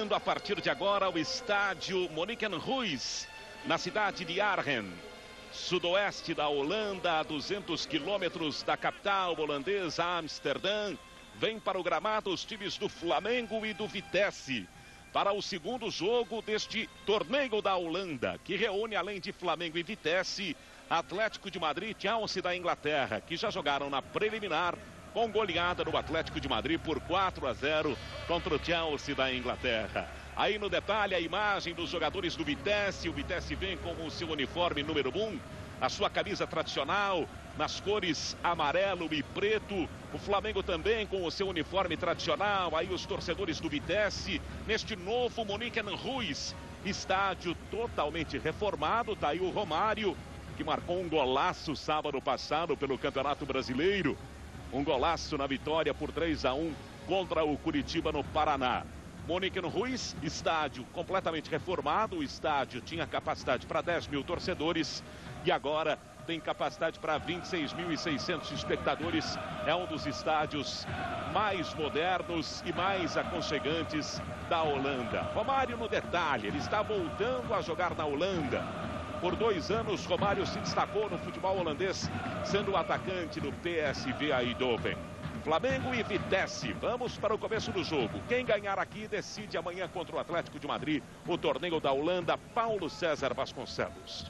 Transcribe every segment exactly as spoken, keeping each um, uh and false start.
chegando a partir de agora ao estádio Moniken Ruiz, na cidade de Arnhem, sudoeste da Holanda, a duzentos quilômetros da capital holandesa, Amsterdã. Vem para o gramado os times do Flamengo e do Vitesse para o segundo jogo deste torneio da Holanda, que reúne, além de Flamengo e Vitesse, Atlético de Madrid e Chelsea da Inglaterra, que já jogaram na preliminar com goleada no Atlético de Madrid por quatro a zero contra o Chelsea da Inglaterra. Aí no detalhe a imagem dos jogadores do Vitesse. O Vitesse vem com o seu uniforme número um, a sua camisa tradicional nas cores amarelo e preto. O Flamengo também com o seu uniforme tradicional. Aí os torcedores do Vitesse neste novo Moniken Ruiz, estádio totalmente reformado. Tá aí o Romário, que marcou um golaço sábado passado pelo Campeonato Brasileiro. Um golaço na vitória por três a um contra o Curitiba no Paraná. Moniken Ruiz, estádio completamente reformado. O estádio tinha capacidade para dez mil torcedores e agora tem capacidade para vinte e seis mil e seiscentos espectadores. É um dos estádios mais modernos e mais aconchegantes da Holanda. Romário no detalhe, ele está voltando a jogar na Holanda. Por dois anos, Romário se destacou no futebol holandês, sendo o atacante do P S V Eindhoven. Flamengo e Vitesse, vamos para o começo do jogo. Quem ganhar aqui decide amanhã contra o Atlético de Madrid, o torneio da Holanda. Paulo César Vasconcelos.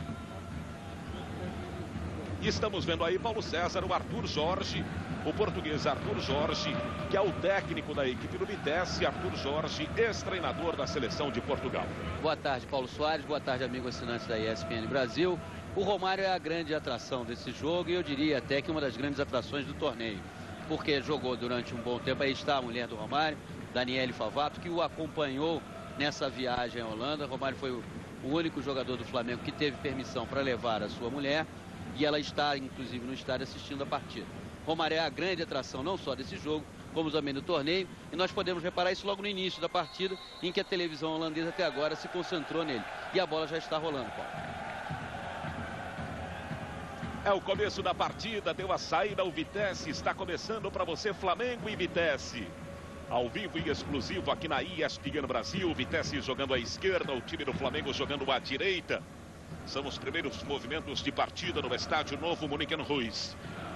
E estamos vendo aí Paulo César, o Arthur Jorge, o português Arthur Jorge, que é o técnico da equipe do Vitesse. Arthur Jorge, ex-treinador da seleção de Portugal. Boa tarde, Paulo Soares. Boa tarde, amigos assinantes da E S P N Brasil. O Romário é a grande atração desse jogo e eu diria até que uma das grandes atrações do torneio, porque jogou durante um bom tempo. Aí está a mulher do Romário, Daniele Favato, que o acompanhou nessa viagem à Holanda. Romário foi o único jogador do Flamengo que teve permissão para levar a sua mulher e ela está, inclusive, no estádio assistindo a partida. Romário é a grande atração não só desse jogo, como também do torneio, e nós podemos reparar isso logo no início da partida, em que a televisão holandesa até agora se concentrou nele. E a bola já está rolando, Paulo. É o começo da partida, deu a saída, o Vitesse está começando para você, Flamengo e Vitesse. Ao vivo e exclusivo aqui na E S P N Brasil, Vitesse jogando à esquerda, o time do Flamengo jogando à direita. São os primeiros movimentos de partida no estádio novo Moniken Ruiz.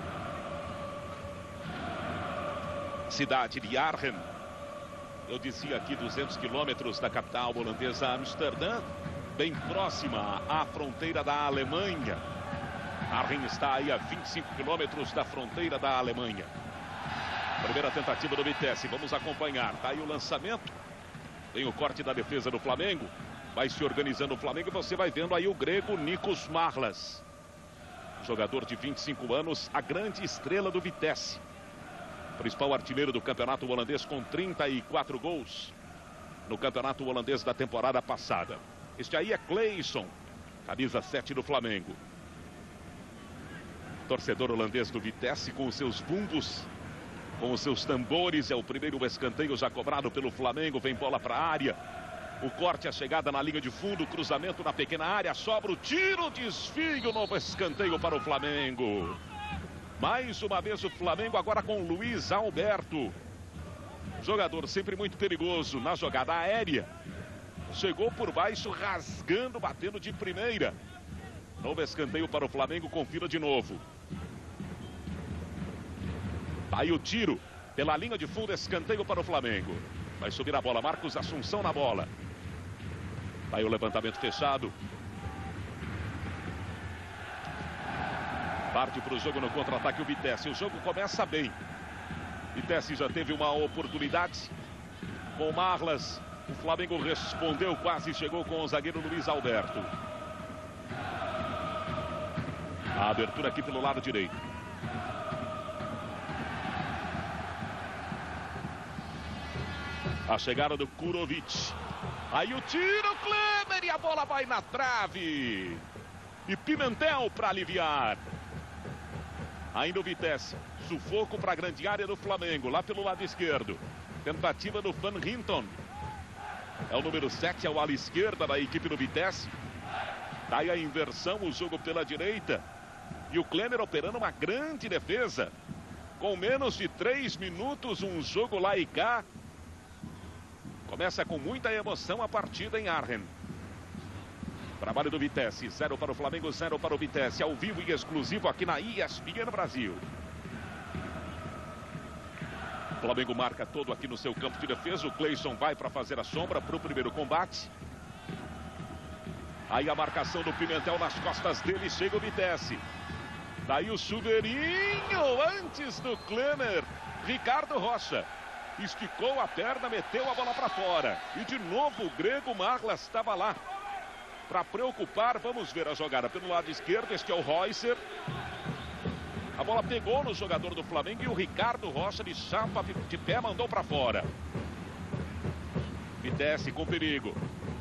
Cidade de Arnhem. Eu dizia aqui duzentos quilômetros da capital holandesa Amsterdã, bem próxima à fronteira da Alemanha. Arnhem está aí a vinte e cinco quilômetros da fronteira da Alemanha. Primeira tentativa do Vitesse, vamos acompanhar. Tá aí o lançamento. Tem o corte da defesa do Flamengo. Vai se organizando o Flamengo e você vai vendo aí o grego Nikos Marlas. Jogador de vinte e cinco anos, a grande estrela do Vitesse. Principal artilheiro do campeonato holandês com trinta e quatro gols no campeonato holandês da temporada passada. Este aí é Cleison, camisa sete do Flamengo. Torcedor holandês do Vitesse com os seus bumbos, com os seus tambores. É o primeiro escanteio já cobrado pelo Flamengo. Vem bola para a área. O corte, a chegada na linha de fundo, cruzamento na pequena área, sobra o tiro, desvio, novo escanteio para o Flamengo. Mais uma vez o Flamengo agora com Luiz Alberto. Jogador sempre muito perigoso na jogada aérea. Chegou por baixo, rasgando, batendo de primeira. Novo escanteio para o Flamengo, confira de novo. Aí o tiro pela linha de fundo, escanteio para o Flamengo. Vai subir a bola, Marcos Assunção na bola. Aí o levantamento fechado. Parte para o jogo no contra-ataque o Vitesse. O jogo começa bem. Vitesse já teve uma oportunidade com o Marlas. O Flamengo respondeu, quase chegou com o zagueiro Luiz Alberto. A abertura aqui pelo lado direito. A chegada do Kurovic. Aí o tiro, Kleber, e a bola vai na trave. E Pimentel para aliviar. Ainda o Vitesse. Sufoco para a grande área do Flamengo, lá pelo lado esquerdo. Tentativa do Van Hinton. É o número sete, é o ala esquerda da equipe do Vitesse. Tá aí a inversão, o jogo pela direita. E o Kleber operando uma grande defesa. Com menos de três minutos, um jogo lá e cá. Começa com muita emoção a partida em Arnhem. Trabalho do Vitesse, zero para o Flamengo, zero para o Vitesse, ao vivo e exclusivo aqui na E S P N Brasil. O Flamengo marca todo aqui no seu campo de defesa. O Cleison vai para fazer a sombra para o primeiro combate. Aí a marcação do Pimentel nas costas dele, chega o Vitesse. Daí o chuveirinho antes do Klemer. Ricardo Rocha esticou a perna, meteu a bola para fora. E de novo o grego Marlas estava lá para preocupar. Vamos ver a jogada pelo lado esquerdo. Este é o Reusser. A bola pegou no jogador do Flamengo e o Ricardo Rocha de chapa de pé mandou para fora. Vitesse com perigo.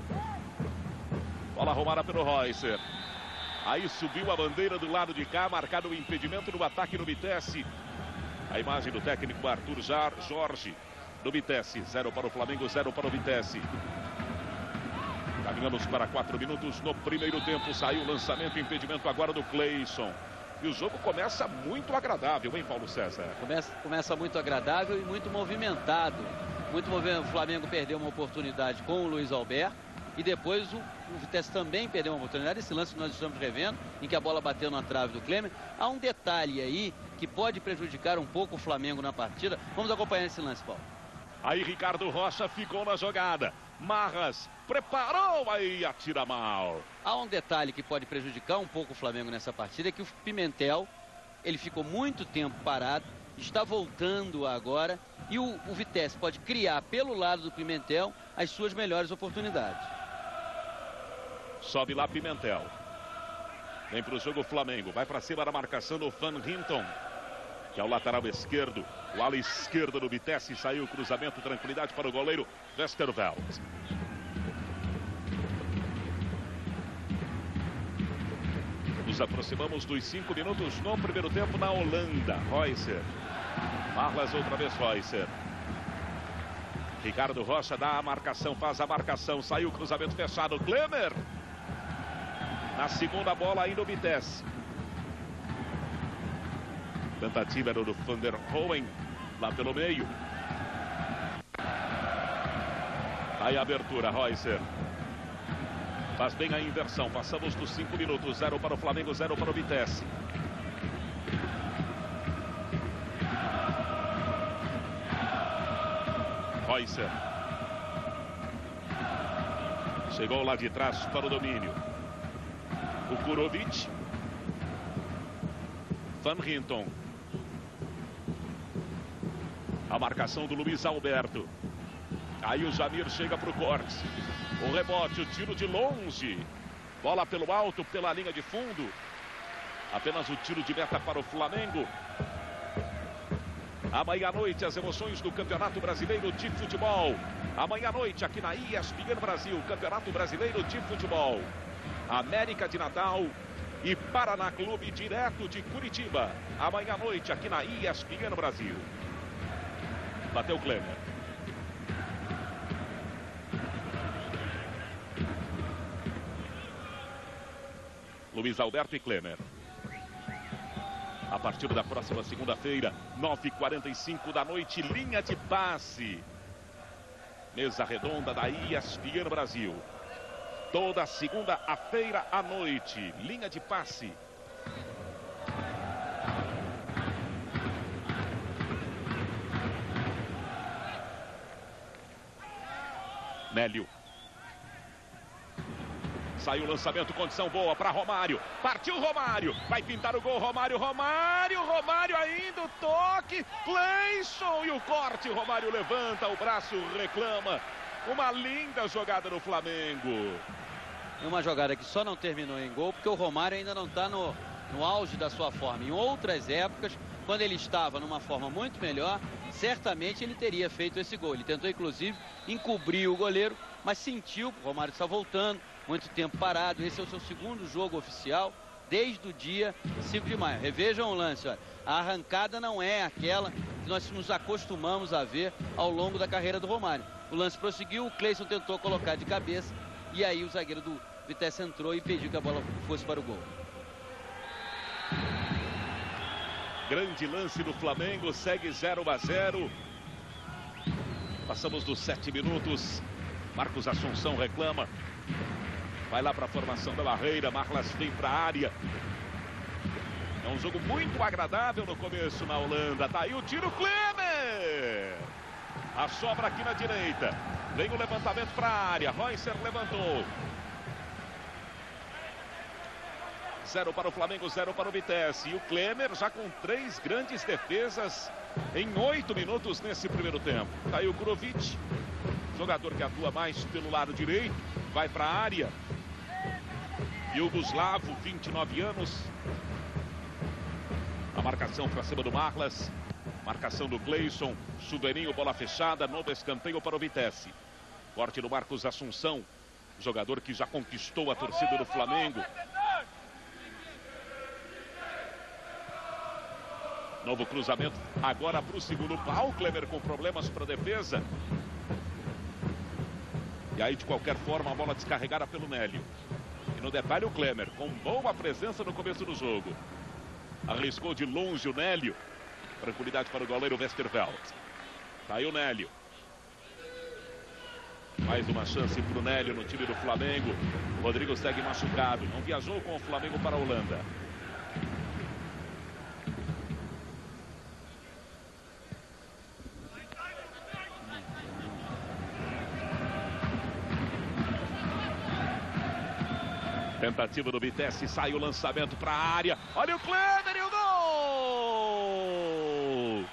Bola roubada pelo Reusser. Aí subiu a bandeira do lado de cá, marcado o impedimento no ataque no Vitesse. A imagem do técnico Arthur Jorge do Vitesse. Zero para o Flamengo, zero para o Vitesse. Caminhamos para quatro minutos no primeiro tempo. Saiu o lançamento, impedimento agora do Cleison. E o jogo começa muito agradável, hein, Paulo César? Começa, começa muito agradável e muito movimentado. Muito movimentado. O Flamengo perdeu uma oportunidade com o Luiz Alberto. E depois o, o Vitesse também perdeu uma oportunidade. Esse lance que nós estamos revendo, em que a bola bateu na trave do Klemer. Há um detalhe aí que pode prejudicar um pouco o Flamengo na partida. Vamos acompanhar esse lance, Paulo. Aí Ricardo Rocha ficou na jogada. Marras preparou, aí atira mal. Há um detalhe que pode prejudicar um pouco o Flamengo nessa partida, é que o Pimentel, ele ficou muito tempo parado, está voltando agora, e o, o Vitesse pode criar pelo lado do Pimentel as suas melhores oportunidades. Sobe lá Pimentel. Vem para o jogo o Flamengo. Vai para cima da marcação do Van Hinton, que é o lateral esquerdo. O ala esquerdo do Vitesse. Saiu o cruzamento, tranquilidade para o goleiro Westerveld. Nos aproximamos dos cinco minutos no primeiro tempo na Holanda. Reusser. Marlas outra vez Reusser. Ricardo Rocha dá a marcação, faz a marcação. Saiu o cruzamento fechado. Klemer. Na segunda bola ainda o Vitesse. Tentativa do Van der Hoen lá pelo meio. Aí a abertura, Reusser. Faz bem a inversão. Passamos dos cinco minutos. Zero para o Flamengo, zero para o Vitesse. Reusser. Chegou lá de trás para o domínio. O Kurovic. Van Hinton. A marcação do Luiz Alberto. Aí o Jamir chega para o corte. O rebote, o tiro de longe. Bola pelo alto, pela linha de fundo. Apenas o tiro de meta para o Flamengo. Amanhã à noite, as emoções do Campeonato Brasileiro de Futebol. Amanhã à noite, aqui na E S P N Brasil, Campeonato Brasileiro de Futebol. América de Natal e Paraná Clube, direto de Curitiba. Amanhã à noite, aqui na E S P N Brasil. Bateu o Klemer. Luiz Alberto e Klemer. A partir da próxima segunda-feira, nove e quarenta e cinco da noite, linha de passe. Mesa redonda da E S P N Brasil. Toda segunda-feira à noite, linha de passe. Nélio. Saiu o lançamento, condição boa para Romário. Partiu Romário. Vai pintar o gol, Romário, Romário, Romário ainda, o toque. Cleison e o corte. Romário levanta o braço, reclama. Uma linda jogada do Flamengo. Uma jogada que só não terminou em gol porque o Romário ainda não está no, no auge da sua forma. Em outras épocas, quando ele estava numa forma muito melhor, certamente ele teria feito esse gol. Ele tentou, inclusive, encobrir o goleiro, mas sentiu, o Romário está voltando, muito tempo parado. Esse é o seu segundo jogo oficial desde o dia cinco de maio. Revejam o lance, olha. A arrancada não é aquela que nós nos acostumamos a ver ao longo da carreira do Romário. O lance prosseguiu, o Cleison tentou colocar de cabeça e aí o zagueiro do Vitesse entrou e pediu que a bola fosse para o gol. Grande lance do Flamengo, segue zero a zero. Passamos dos sete minutos. Marcos Assunção reclama. Vai lá para a formação da barreira. Marlas vem para a área. É um jogo muito agradável no começo na Holanda. Tá aí o tiro, Klemer. A sobra aqui na direita. Vem o levantamento para a área. Reusser levantou. Zero para o Flamengo, zero para o Vitesse. E o Klemer já com três grandes defesas em oito minutos nesse primeiro tempo. Tá aí o Kurovic, jogador que atua mais pelo lado direito. Vai para a área. Yugoslavo, vinte e nove anos. A marcação para cima do Marlas. Marcação do Cleison. Chuveirinho, bola fechada. Novo escanteio para o Vitesse. Corte do Marcos Assunção. Jogador que já conquistou a torcida do Flamengo. Novo cruzamento agora para o segundo pau. Klemer com problemas para a defesa. E aí, de qualquer forma, a bola descarregada pelo Nélio. E no detalhe, o Klemer com boa presença no começo do jogo. Arriscou de longe o Nélio. Tranquilidade para o goleiro Westerveld. Tá aí o Nélio. Mais uma chance para o Nélio no time do Flamengo. O Rodrigo segue machucado. Não viajou com o Flamengo para a Holanda. Tentativa do Vitesse, sai o lançamento para a área. Olha o Klemer e o gol!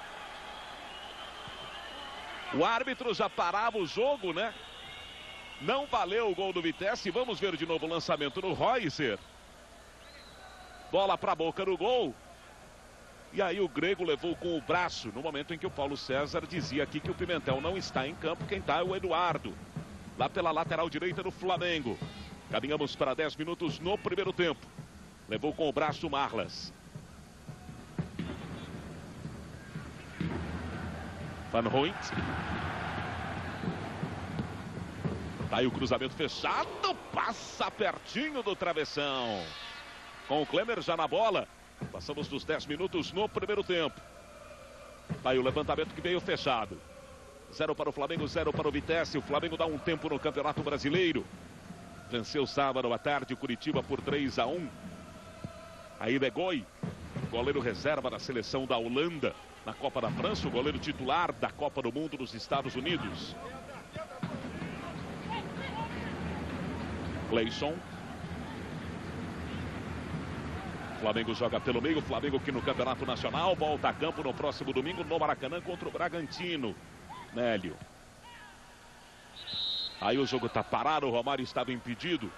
O árbitro já parava o jogo, né? Não valeu o gol do Vitesse. Vamos ver de novo o lançamento no Reusser. Bola para a boca do gol. E aí o Grego levou com o braço, no momento em que o Paulo César dizia aqui que o Pimentel não está em campo. Quem está é o Eduardo, lá pela lateral direita do Flamengo. Caminhamos para dez minutos no primeiro tempo. Levou com o braço Marlas. Van Rooij. Tá aí o cruzamento fechado. Passa pertinho do travessão. Com o Klemer já na bola. Passamos dos dez minutos no primeiro tempo. Tá aí o levantamento que veio fechado. Zero para o Flamengo, zero para o Vitesse. O Flamengo dá um tempo no Campeonato Brasileiro. Venceu sábado à tarde o Curitiba por três a um. Aí Begoi, goleiro reserva da seleção da Holanda na Copa da França, o goleiro titular da Copa do Mundo dos Estados Unidos. Cleison. Flamengo joga pelo meio, Flamengo que no Campeonato Nacional volta a campo no próximo domingo no Maracanã contra o Bragantino. Nélio. Aí o jogo está parado, o Romário estava impedido.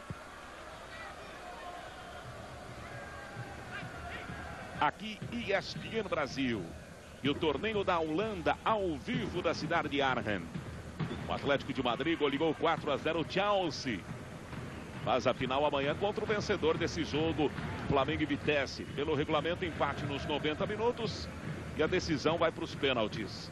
Aqui E S P N Brasil. E o torneio da Holanda ao vivo da cidade de Arnhem. O Atlético de Madrid goleou quatro a zero o Chelsea. Faz a final amanhã contra o vencedor desse jogo, Flamengo e Vitesse. Pelo regulamento, empate nos noventa minutos. E a decisão vai para os pênaltis.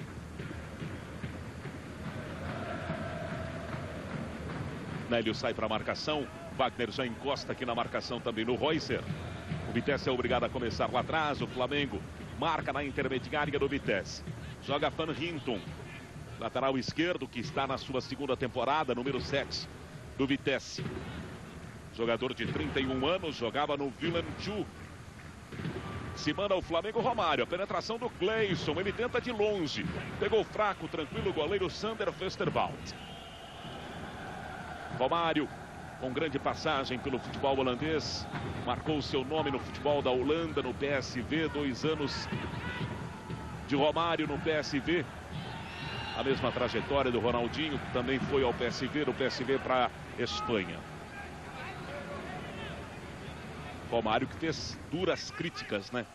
Nélio sai para a marcação. Wagner já encosta aqui na marcação também no Reusser. O Vitesse é obrigado a começar lá atrás. O Flamengo marca na intermediária do Vitesse. Joga Van Hinton, lateral esquerdo, que está na sua segunda temporada, número sete do Vitesse. Jogador de trinta e um anos, jogava no Villeneuve. Se manda o Flamengo, Romário. A penetração do Cleison, ele tenta de longe. Pegou fraco, tranquilo, o goleiro Sander Westerveld. Romário, com grande passagem pelo futebol holandês, marcou seu nome no futebol da Holanda, no P S V, dois anos de Romário no P S V. A mesma trajetória do Ronaldinho, que também foi ao P S V, do P S V para a Espanha. Romário que fez duras críticas, né?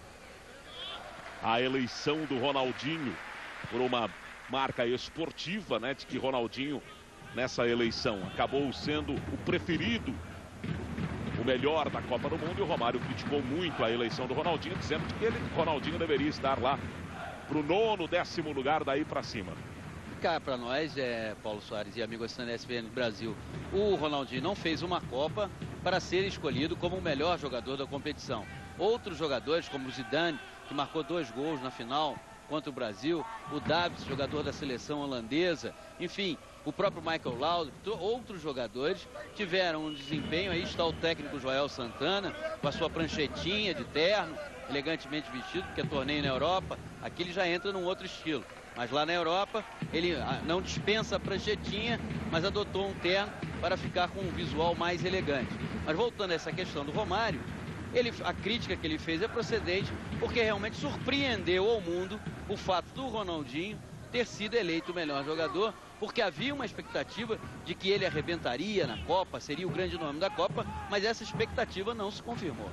A eleição do Ronaldinho por uma marca esportiva, né? De que Ronaldinho, nessa eleição, acabou sendo o preferido, o melhor da Copa do Mundo. E o Romário criticou muito a eleição do Ronaldinho, dizendo que ele, Ronaldinho deveria estar lá para o nono, décimo lugar daí para cima. Cara, para nós, é, Paulo Soares e amigo assinante da E S P N Brasil, o Ronaldinho não fez uma Copa para ser escolhido como o melhor jogador da competição. Outros jogadores, como o Zidane, que marcou dois gols na final, contra o Brasil, o Davids, jogador da seleção holandesa, enfim, o próprio Michael Laudrup, outros jogadores tiveram um desempenho. Aí está o técnico Joel Santana, com a sua pranchetinha de terno, elegantemente vestido, porque é torneio na Europa, aqui ele já entra num outro estilo. Mas lá na Europa, ele não dispensa a pranchetinha, mas adotou um terno para ficar com um visual mais elegante. Mas voltando a essa questão do Romário, ele, a crítica que ele fez é procedente, porque realmente surpreendeu ao mundo o fato do Ronaldinho ter sido eleito o melhor jogador, porque havia uma expectativa de que ele arrebentaria na Copa, seria o grande nome da Copa, mas essa expectativa não se confirmou.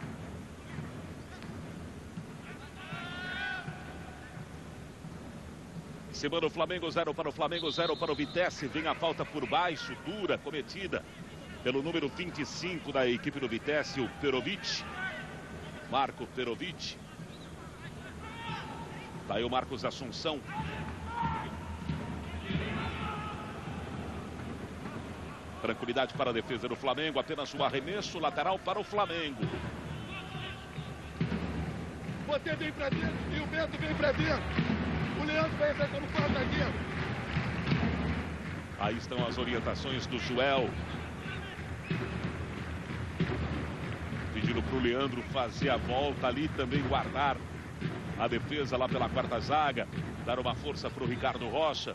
Semana o Flamengo, zero para o Flamengo, zero para o Vitesse. Vem a falta por baixo, dura, cometida pelo número vinte e cinco da equipe do Vitesse, o Perovic. Marco Perovic. Tá aí o Marcos Assunção. Tranquilidade para a defesa do Flamengo, apenas o arremesso lateral para o Flamengo. Botei bem pra dentro e o Beto vem pra dentro. O Leandro vai acertando falta aqui. Aí estão as orientações do Joel. Pedindo para o Leandro fazer a volta ali, também guardar a defesa lá pela quarta zaga. Dar uma força para o Ricardo Rocha.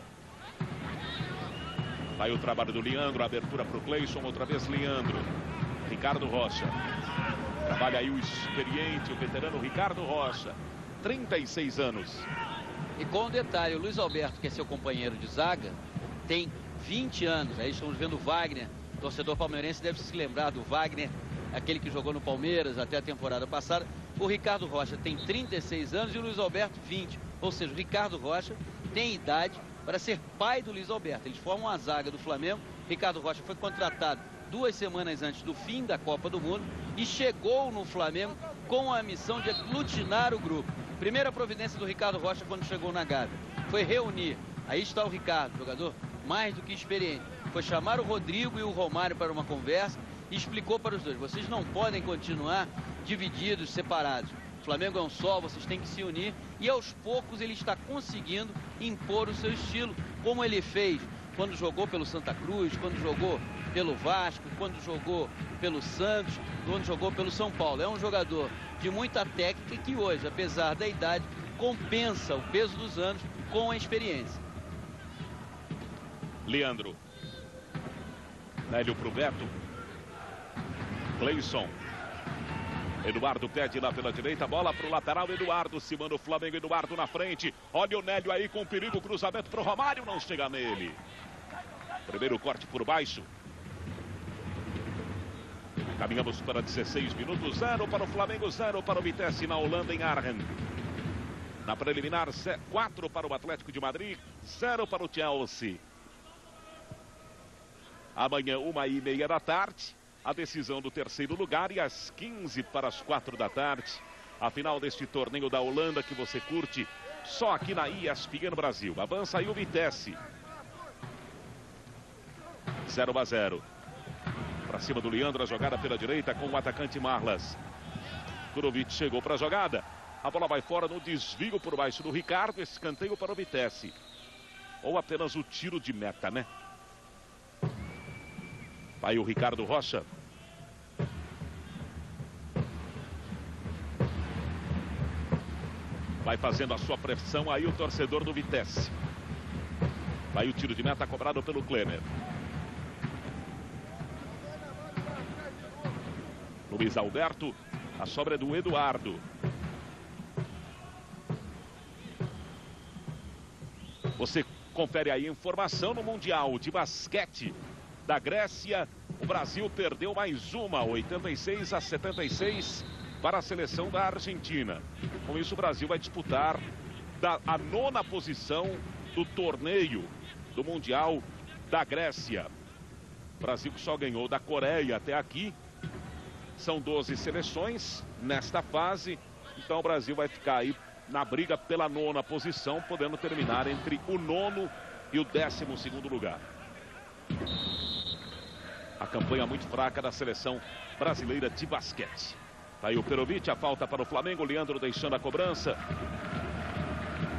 Vai o trabalho do Leandro, a abertura para o Cleison, outra vez Leandro. Ricardo Rocha. Trabalha aí o experiente, o veterano Ricardo Rocha. trinta e seis anos. E com um detalhe, o Luiz Alberto, que é seu companheiro de zaga, tem vinte anos. Aí estamos vendo o Wagner. O torcedor palmeirense deve se lembrar do Wagner, aquele que jogou no Palmeiras até a temporada passada. O Ricardo Rocha tem trinta e seis anos e o Luiz Alberto vinte. Ou seja, o Ricardo Rocha tem idade para ser pai do Luiz Alberto. Eles formam a zaga do Flamengo. Ricardo Rocha foi contratado duas semanas antes do fim da Copa do Mundo e chegou no Flamengo com a missão de aglutinar o grupo. Primeira providência do Ricardo Rocha quando chegou na Gávea foi reunir. Aí está o Ricardo, jogador mais do que experiente. Foi chamar o Rodrigo e o Romário para uma conversa e explicou para os dois: vocês não podem continuar divididos, separados. O Flamengo é um só, vocês têm que se unir. E aos poucos ele está conseguindo impor o seu estilo, como ele fez quando jogou pelo Santa Cruz, quando jogou pelo Vasco, quando jogou pelo Santos, quando jogou pelo São Paulo. É um jogador de muita técnica que hoje, apesar da idade, compensa o peso dos anos com a experiência. Leandro. Nélio pro Beto. Cleison. Eduardo pede lá pela direita, bola pro lateral, Eduardo se manda o Flamengo, Eduardo na frente. Olha o Nélio aí com perigo, cruzamento pro Romário, não chega nele. Primeiro corte por baixo. Caminhamos para dezesseis minutos, zero para o Flamengo, zero para o Vitesse na Holanda, em Arnhem. Na preliminar, quatro para o Atlético de Madrid, zero para o Chelsea. Amanhã, uma e meia da tarde, a decisão do terceiro lugar, e às quinze para as quatro da tarde, a final deste torneio da Holanda que você curte só aqui na E S P N Brasil. Avança aí o Vitesse. zero a zero. Para cima do Leandro, a jogada pela direita com o atacante Marlas. Kurovic chegou para a jogada. A bola vai fora no desvio por baixo do Ricardo. Escanteio para o Vitesse. Ou apenas o tiro de meta, né? Vai o Ricardo Rocha. Vai fazendo a sua pressão aí o torcedor do Vitesse. Vai o tiro de meta cobrado pelo Klemer. Luiz Alberto, a sobra é do Eduardo. Você confere aí a informação no Mundial de Basquete da Grécia. O Brasil perdeu mais uma, oitenta e seis a setenta e seis, para a seleção da Argentina. Com isso, o Brasil vai disputar da, a nona posição do torneio do Mundial da Grécia. O Brasil que só ganhou da Coreia até aqui. São doze seleções nesta fase. Então o Brasil vai ficar aí na briga pela nona posição, podendo terminar entre o nono e o décimo segundo lugar. A campanha muito fraca da seleção brasileira de basquete. Tá aí o Perovic, a falta para o Flamengo. Leandro deixando a cobrança.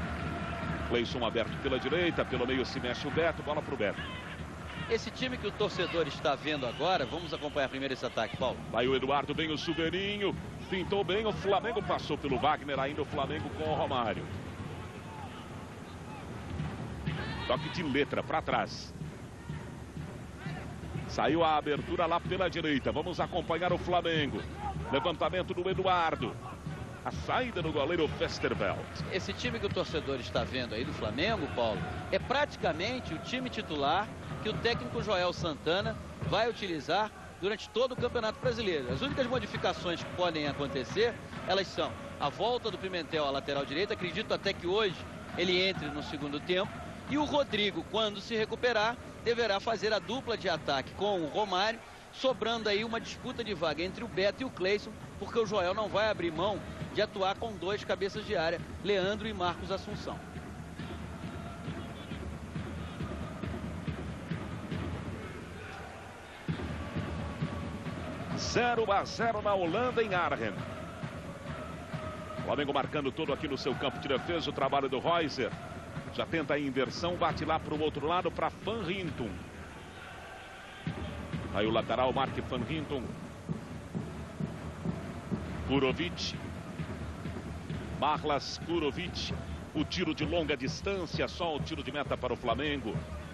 Cleison aberto pela direita, pelo meio se mexe o Beto, bola pro Beto. Esse time que o torcedor está vendo agora, vamos acompanhar primeiro esse ataque, Paulo. Vai o Eduardo, bem o Silveirinho, pintou bem, o Flamengo passou pelo Wagner, ainda o Flamengo com o Romário. Toque de letra para trás. Saiu a abertura lá pela direita, vamos acompanhar o Flamengo. Levantamento do Eduardo. A saída do goleiro Westerveld. Esse time que o torcedor está vendo aí do Flamengo, Paulo, é praticamente o time titular que o técnico Joel Santana vai utilizar durante todo o Campeonato Brasileiro. As únicas modificações que podem acontecer, elas são a volta do Pimentel à lateral direita, acredito até que hoje ele entre no segundo tempo, e o Rodrigo, quando se recuperar, deverá fazer a dupla de ataque com o Romário, sobrando aí uma disputa de vaga entre o Beto e o Cleison, porque o Joel não vai abrir mão de atuar com dois cabeças de área, Leandro e Marcos Assunção. zero a zero na Holanda, em Arnhem. Flamengo marcando todo aqui no seu campo de defesa, o trabalho do Reuser. Já tenta a inversão, bate lá para o outro lado, para Van Hinton. Aí o lateral, Mark Van Hinton. Kurovic. Marlas Kurovic. O tiro de longa distância, só o tiro de meta para o Flamengo.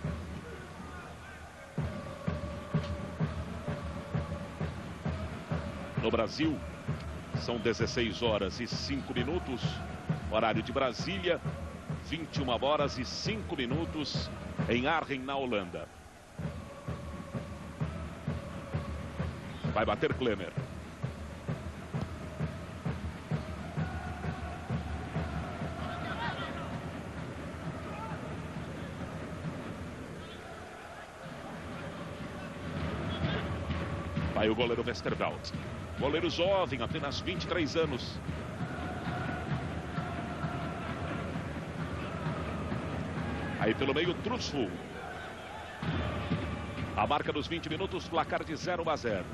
No Brasil, são dezesseis horas e cinco minutos. Horário de Brasília, vinte e uma horas e cinco minutos em Arnhem, na Holanda. Vai bater Klemer. Vai o goleiro Westerveld. Goleiro jovem, apenas vinte e três anos. Aí pelo meio, Trusful. A marca dos vinte minutos, placar de zero a zero.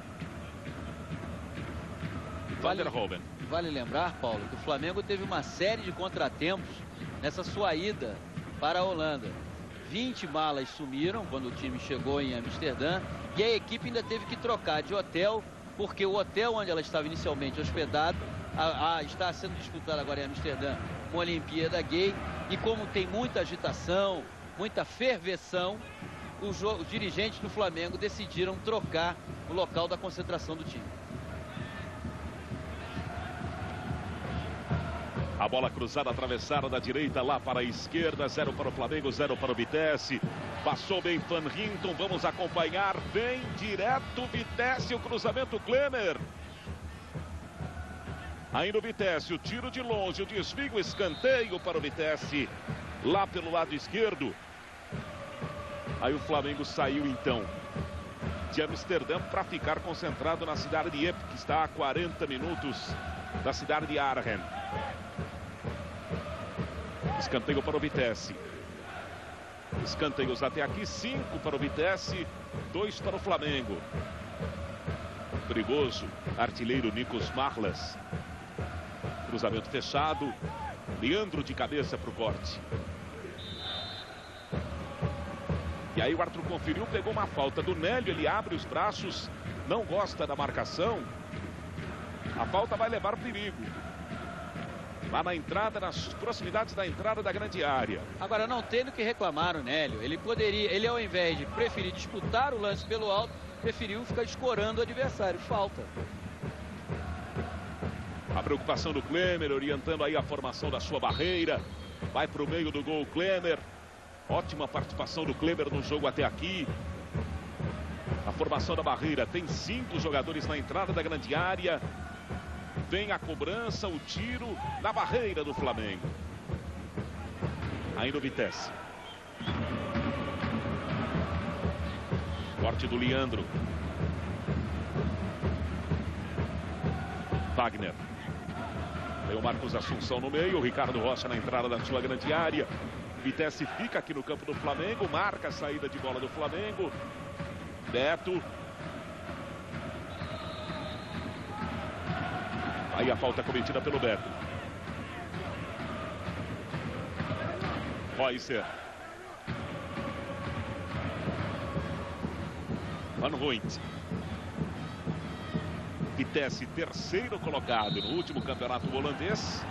Vale, Vanderhoven. Vale lembrar, Paulo, que o Flamengo teve uma série de contratempos nessa sua ida para a Holanda. vinte malas sumiram quando o time chegou em Amsterdã e a equipe ainda teve que trocar de hotel, porque o hotel onde ela estava inicialmente hospedada a, a, está sendo disputado agora em Amsterdã uma Olimpíada Gay, e como tem muita agitação, muita ferveção, os, os dirigentes do Flamengo decidiram trocar o local da concentração do time. A bola cruzada, atravessada da direita lá para a esquerda. Zero para o Flamengo, zero para o Vitesse. Passou bem Van Hinton, vamos acompanhar. Vem direto Vitesse, o cruzamento Klemer. Ainda o Vitesse, o tiro de longe, o desvio, o escanteio para o Vitesse. Lá pelo lado esquerdo. Aí o Flamengo saiu então de Amsterdã para ficar concentrado na cidade de Ypres, que está a quarenta minutos da cidade de Arnhem. Escanteio para o Vitesse. Escanteios até aqui, cinco para o Vitesse, dois para o Flamengo. Perigoso, artilheiro Nikos Marlas. Cruzamento fechado. Leandro de cabeça para o corte. E aí o árbitro conferiu, pegou uma falta do Nélio, ele abre os braços, não gosta da marcação. A falta vai levar perigo. Lá na entrada, nas proximidades da entrada da grande área. Agora, não tendo que reclamar o Nélio, ele poderia, ele ao invés de preferir disputar o lance pelo alto, preferiu ficar escorando o adversário. Falta. A preocupação do Klemer, orientando aí a formação da sua barreira. Vai para o meio do gol Klemer. Ótima participação do Klemer no jogo até aqui. A formação da barreira tem cinco jogadores na entrada da grande área. Vem a cobrança, o tiro na barreira do Flamengo. Ainda o Vitesse. Corte do Leandro. Wagner. Tem o Marcos Assunção no meio, o Ricardo Rocha na entrada da sua grande área. Vitesse fica aqui no campo do Flamengo, marca a saída de bola do Flamengo. Beto. Aí a falta cometida pelo Beto. Reusser. Van Ruijnt. Vitesse, terceiro colocado no último campeonato holandês.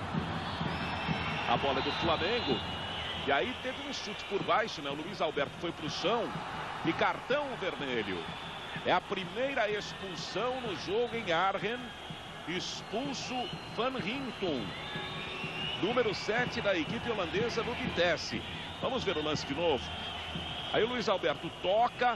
A bola é do Flamengo. E aí teve um chute por baixo, né? O Luiz Alberto foi para o chão. E cartão vermelho. É a primeira expulsão no jogo em Arnhem. Expulso Van Hinton, número sete da equipe holandesa do Vitesse. Vamos ver o lance de novo. Aí o Luiz Alberto toca,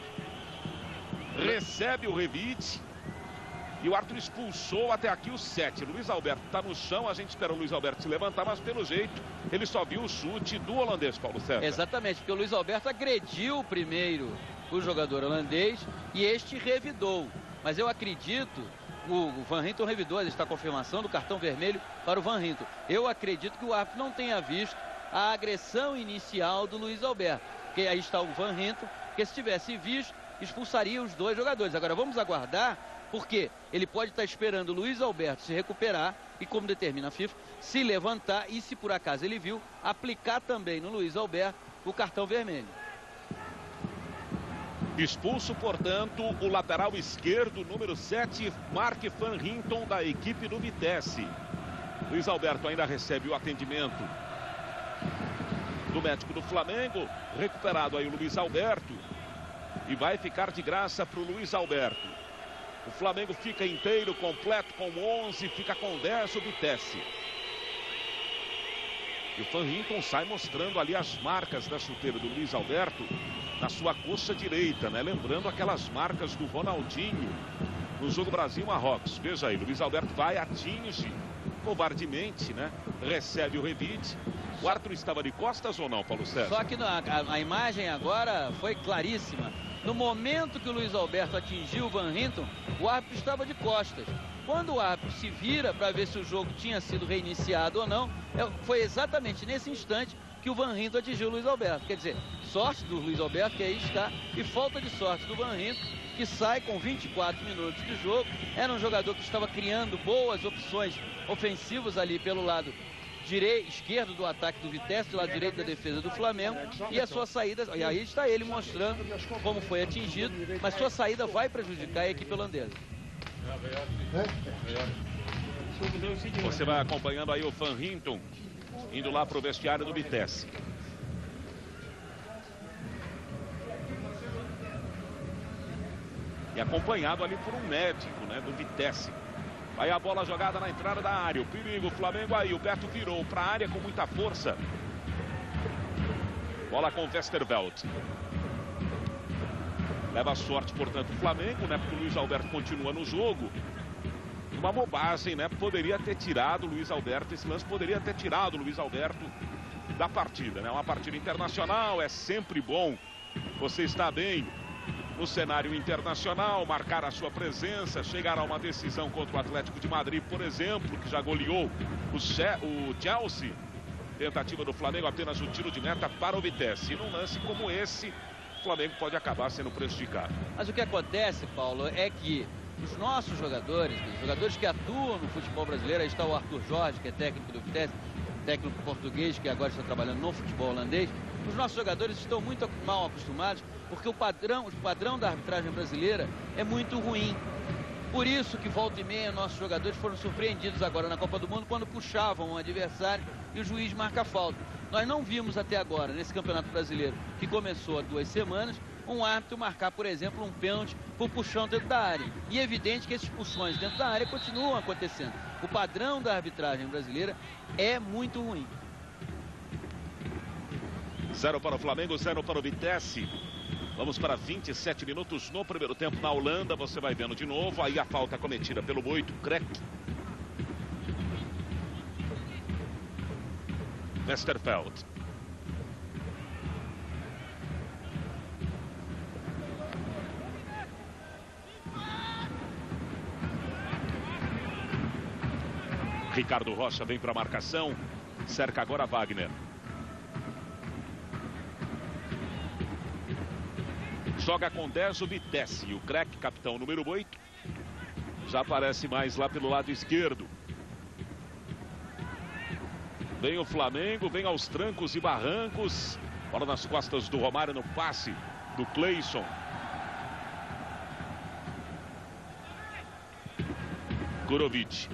recebe o revide e o árbitro expulsou até aqui o sete. Luiz Alberto está no chão, a gente espera o Luiz Alberto se levantar, mas pelo jeito ele só viu o chute do holandês, Paulo César. Exatamente, porque o Luiz Alberto agrediu primeiro o jogador holandês e este revidou. Mas eu acredito... O Van Hinton revidou, está a confirmação do cartão vermelho para o Van Hinton. Eu acredito que o árbitro não tenha visto a agressão inicial do Luiz Alberto. Porque aí está o Van Hinton, que se tivesse visto, expulsaria os dois jogadores. Agora vamos aguardar, porque ele pode estar esperando o Luiz Alberto se recuperar e, como determina a FIFA, se levantar e, se por acaso ele viu, aplicar também no Luiz Alberto o cartão vermelho. Expulso, portanto, o lateral esquerdo, número sete, Mark Van Hinton, da equipe do Vitesse. Luiz Alberto ainda recebe o atendimento do médico do Flamengo. Recuperado aí o Luiz Alberto. E vai ficar de graça para o Luiz Alberto. O Flamengo fica inteiro, completo, com onze, fica com dez o Vitesse. E o Van Hinton sai mostrando ali as marcas da chuteira do Luiz Alberto na sua coxa direita, né? Lembrando aquelas marcas do Ronaldinho no jogo Brasil-Marrocos. Veja aí, Luiz Alberto vai, atinge covardemente, né? Recebe o revide. O árbitro estava de costas ou não, Paulo César? Só que a, a, a imagem agora foi claríssima. No momento que o Luiz Alberto atingiu o Van Hinton, o árbitro estava de costas. Quando o árbitro se vira para ver se o jogo tinha sido reiniciado ou não, foi exatamente nesse instante que o Van Hinton atingiu o Luiz Alberto. Quer dizer, sorte do Luiz Alberto, que aí está, e falta de sorte do Van Hinton, que sai com vinte e quatro minutos de jogo. Era um jogador que estava criando boas opções ofensivas ali pelo lado direito, esquerdo do ataque do Vitesse, do lado direito da defesa do Flamengo, e a sua saída, e aí está ele mostrando como foi atingido, mas sua saída vai prejudicar a equipe holandesa. Você vai acompanhando aí o Van Hinton indo lá para o vestiário do Vitesse. E acompanhado ali por um médico, né, do Vitesse. Aí a bola jogada na entrada da área. O perigo, o Flamengo aí. O Beto virou para a área com muita força. Bola com o Westerveld. Leva sorte, portanto, o Flamengo, né? Porque o Luiz Alberto continua no jogo. Uma bobagem, né? Poderia ter tirado o Luiz Alberto. Esse lance poderia ter tirado o Luiz Alberto da partida, né? Uma partida internacional, é sempre bom você estar bem no cenário internacional, marcar a sua presença, chegar a uma decisão contra o Atlético de Madrid, por exemplo, que já goleou o, che o Chelsea. Tentativa do Flamengo, apenas o tiro de meta para o Vitesse. E num lance como esse, o Flamengo pode acabar sendo prejudicado. Mas o que acontece, Paulo, é que os nossos jogadores, os jogadores que atuam no futebol brasileiro, aí está o Arthur Jorge, que é técnico do Vitesse, técnico português, que agora está trabalhando no futebol holandês. Os nossos jogadores estão muito mal acostumados, porque o padrão, o padrão da arbitragem brasileira é muito ruim. Por isso que volta e meia nossos jogadores foram surpreendidos agora na Copa do Mundo quando puxavam um adversário e o juiz marca falta. Nós não vimos até agora, nesse Campeonato Brasileiro, que começou há duas semanas, um árbitro marcar, por exemplo, um pênalti por puxão dentro da área. E é evidente que essas expulsões dentro da área continuam acontecendo. O padrão da arbitragem brasileira é muito ruim. Zero para o Flamengo, zero para o Vitesse. Vamos para vinte e sete minutos no primeiro tempo na Holanda. Você vai vendo de novo. Aí a falta cometida pelo oito, Krek. Westerveld. Ricardo Rocha vem para a marcação. Cerca agora Wagner. Joga com dez o Vitesse. O Krek, capitão número oito, já aparece mais lá pelo lado esquerdo. Vem o Flamengo, vem aos trancos e barrancos. Bola nas costas do Romário no passe do Cleison. Kurovic.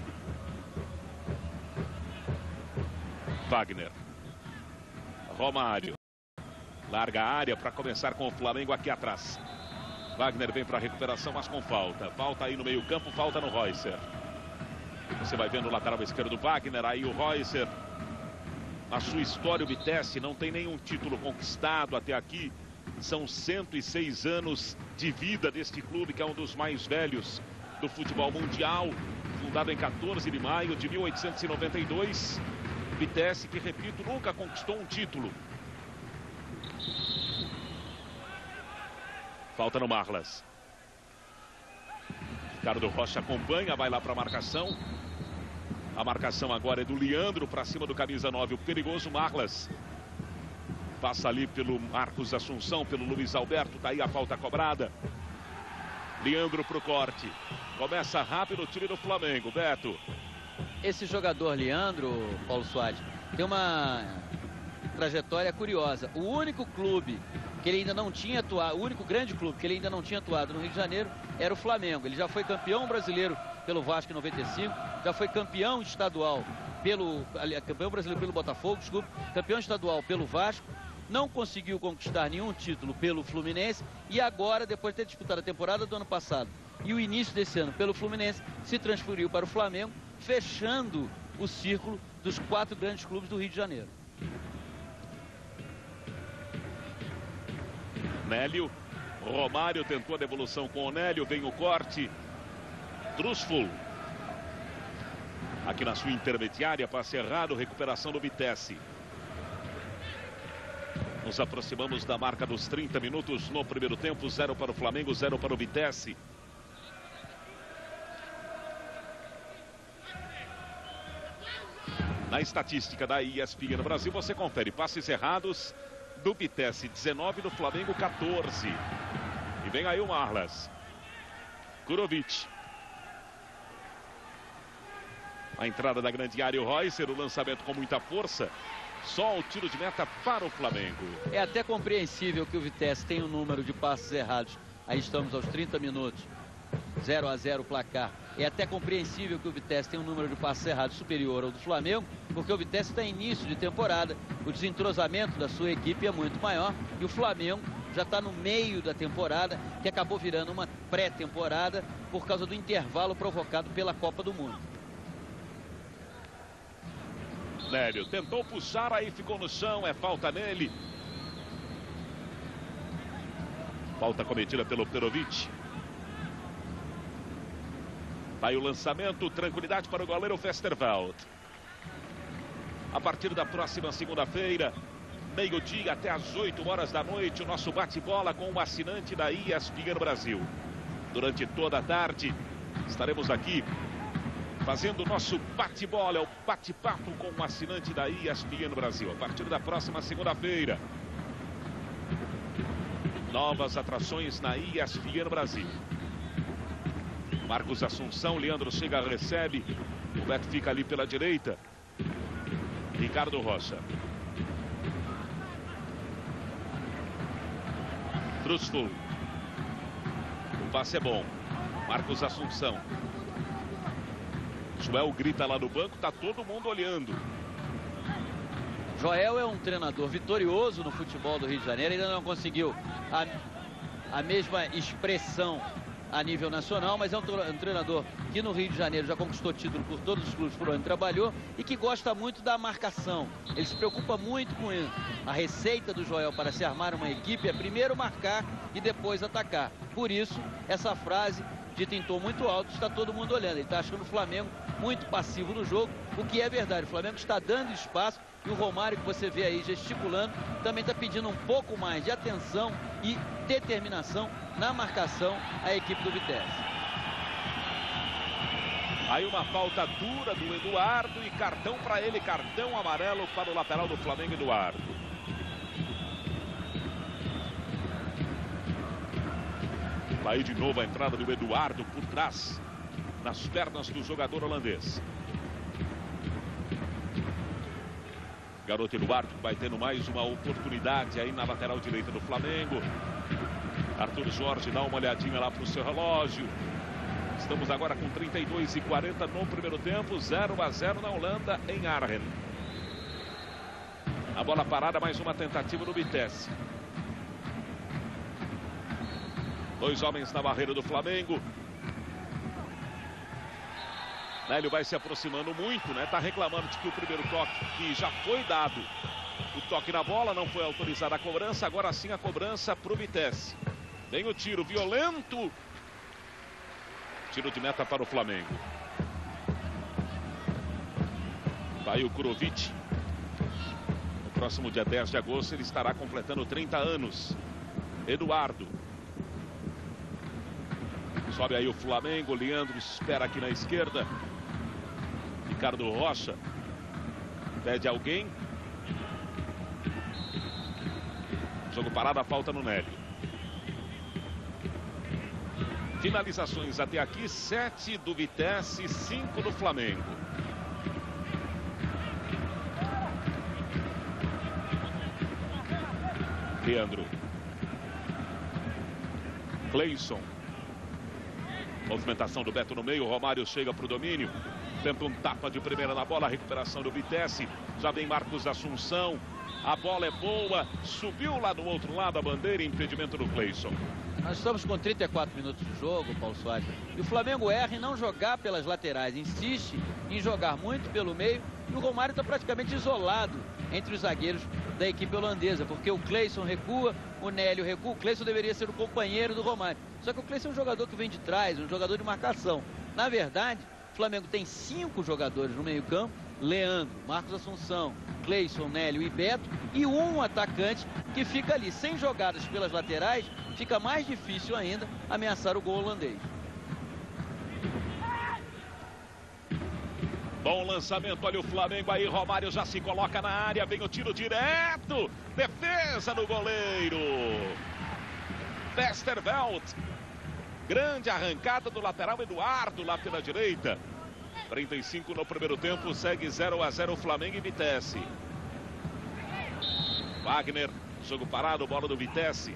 Wagner. Romário. Larga a área para começar com o Flamengo aqui atrás. Wagner vem para a recuperação, mas com falta. Falta aí no meio campo, falta no Reusser. Você vai vendo o lateral esquerdo do Wagner, aí o Reusser. Na sua história, o Vitesse não tem nenhum título conquistado até aqui. São cento e seis anos de vida deste clube, que é um dos mais velhos do futebol mundial. Fundado em quatorze de maio de mil oitocentos e noventa e dois. Vitesse, que, repito, nunca conquistou um título. Falta no Marlas. Ricardo Rocha acompanha, vai lá para a marcação. A marcação agora é do Leandro para cima do camisa nove, o perigoso Marlas. Passa ali pelo Marcos Assunção, pelo Luiz Alberto, tá aí a falta cobrada. Leandro pro corte. Começa rápido o time do Flamengo, Beto. Esse jogador Leandro, Paulo Soares, tem uma trajetória curiosa. O único clube que ele ainda não tinha atuado, o único grande clube que ele ainda não tinha atuado no Rio de Janeiro era o Flamengo. Ele já foi campeão brasileiro pelo Vasco em noventa e cinco, já foi campeão estadual pelo, campeão brasileiro pelo Botafogo, desculpa, campeão estadual pelo Vasco, não conseguiu conquistar nenhum título pelo Fluminense e agora, depois de ter disputado a temporada do ano passado e o início desse ano pelo Fluminense, se transferiu para o Flamengo, fechando o círculo dos quatro grandes clubes do Rio de Janeiro. Nélio, Romário tentou a devolução com o Nélio, vem o corte. Drusful. Aqui na sua intermediária, passe errado, recuperação do Vitesse. Nos aproximamos da marca dos trinta minutos no primeiro tempo, zero para o Flamengo, zero para o Vitesse. Na estatística da E S P N no Brasil, você confere passes errados do Vitesse, dezenove, do Flamengo, quatorze. E vem aí o Marlas. Kurovic. A entrada da grande área, o Reusser, o lançamento com muita força. Só o tiro de meta para o Flamengo. É até compreensível que o Vitesse tenha um número de passes errados. Aí estamos aos trinta minutos. zero a zero o placar. É até compreensível que o Vitesse tenha um número de passes errados superior ao do Flamengo, porque o Vitesse está em início de temporada. O desentrosamento da sua equipe é muito maior e o Flamengo já está no meio da temporada, que acabou virando uma pré-temporada por causa do intervalo provocado pela Copa do Mundo. Nélio tentou puxar, aí ficou no chão, é falta nele. Falta cometida pelo Perovic. Vai o lançamento, tranquilidade para o goleiro Westerveld. A partir da próxima segunda-feira, meio-dia até às oito horas da noite, o nosso bate-bola com o assinante da E S P N Brasil. Durante toda a tarde, estaremos aqui fazendo o nosso bate-bola, o bate-papo com o assinante da E S P N Brasil. A partir da próxima segunda-feira, novas atrações na E S P N Brasil. Marcos Assunção, Leandro chega, recebe. O Beto fica ali pela direita. Ricardo Rocha. Drusful. O passe é bom. Marcos Assunção. Joel grita lá no banco, tá todo mundo olhando. Joel é um treinador vitorioso no futebol do Rio de Janeiro, ainda não conseguiu a, a mesma expressão a nível nacional, mas é um, um treinador que no Rio de Janeiro já conquistou título por todos os clubes por onde trabalhou e que gosta muito da marcação. Ele se preocupa muito com isso. A receita do Joel para se armar uma equipe é primeiro marcar e depois atacar. Por isso, essa frase, dita em tom muito alto, está todo mundo olhando. Ele está achando o Flamengo muito passivo no jogo, o que é verdade. O Flamengo está dando espaço e o Romário, que você vê aí gesticulando, também está pedindo um pouco mais de atenção e determinação na marcação à equipe do Vitesse. Aí uma falta dura do Eduardo e cartão para ele, cartão amarelo para o lateral do Flamengo, Eduardo. Aí de novo a entrada do Eduardo por trás, nas pernas do jogador holandês. Garoto Eduardo vai tendo mais uma oportunidade aí na lateral direita do Flamengo. Arthur Jorge dá uma olhadinha lá para o seu relógio. Estamos agora com trinta e dois e quarenta no primeiro tempo. zero a zero na Holanda, em Arnhem. A bola parada, mais uma tentativa do Vitesse. Dois homens na barreira do Flamengo. Nélio vai se aproximando muito, né? Tá reclamando de que o primeiro toque que já foi dado. O toque na bola, não foi autorizada a cobrança. Agora sim a cobrança pro Vitesse. Vem o tiro violento. Tiro de meta para o Flamengo. Vai o Kurovic. No próximo dia dez de agosto ele estará completando trinta anos. Eduardo. Sobe aí o Flamengo. Leandro espera aqui na esquerda. Ricardo Rocha. Pede alguém. Jogo parado, a falta no Nélio. Finalizações até aqui, sete do Vitesse, cinco do Flamengo. Leandro. Cleison. Movimentação do Beto no meio, o Romário chega para o domínio. Tenta um tapa de primeira na bola, a recuperação do Vitesse. Já vem Marcos Assunção. A bola é boa, subiu lá do outro lado a bandeira, impedimento do Cleison. Nós estamos com trinta e quatro minutos de jogo, Paulo Soares. E o Flamengo erra em não jogar pelas laterais, insiste em jogar muito pelo meio. E o Romário está praticamente isolado entre os zagueiros da equipe holandesa, porque o Cleison recua, o Nélio recua. O Cleison deveria ser o companheiro do Romário. Só que o Cleison é um jogador que vem de trás, um jogador de marcação. Na verdade, o Flamengo tem cinco jogadores no meio-campo: Leandro, Marcos Assunção, Cleison, Nélio e Beto, e um atacante que fica ali. Sem jogadas pelas laterais, fica mais difícil ainda ameaçar o gol holandês. Bom lançamento, olha o Flamengo aí, Romário já se coloca na área, vem o tiro direto, defesa do goleiro Westerveld. Grande arrancada do lateral Eduardo lá pela direita. trinta e cinco no primeiro tempo, segue zero a zero Flamengo e Vitesse. Wagner, jogo parado, bola do Vitesse.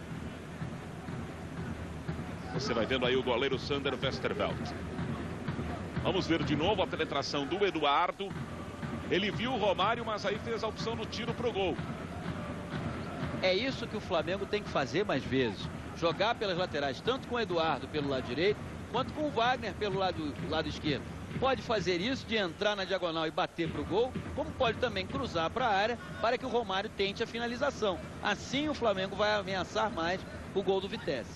Você vai vendo aí o goleiro Sander Westerveld. Vamos ver de novo a penetração do Eduardo. Ele viu o Romário, mas aí fez a opção do tiro pro gol. É isso que o Flamengo tem que fazer mais vezes. Jogar pelas laterais, tanto com o Eduardo pelo lado direito, quanto com o Wagner pelo lado, lado esquerdo. Pode fazer isso de entrar na diagonal e bater para o gol, como pode também cruzar para a área para que o Romário tente a finalização. Assim o Flamengo vai ameaçar mais o gol do Vitesse.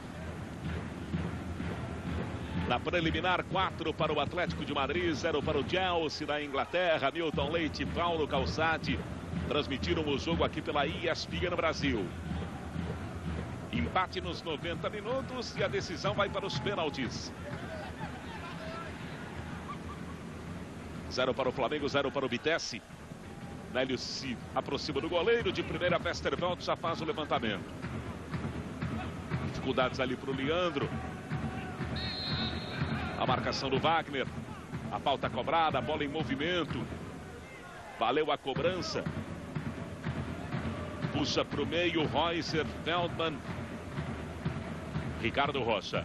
Na preliminar, quatro para o Atlético de Madrid, zero para o Chelsea da Inglaterra. Milton Leite e Paulo Calçade transmitiram o jogo aqui pela E S P N Brasil. Empate nos noventa minutos e a decisão vai para os pênaltis. Zero para o Flamengo, zero para o Vitesse. Nélio se aproxima do goleiro. De primeira, Westerveld já faz o levantamento. Dificuldades ali para o Leandro. A marcação do Wagner. A falta cobrada, a bola em movimento. Valeu a cobrança. Puxa para o meio, Reusser, Feldman. Ricardo Rocha.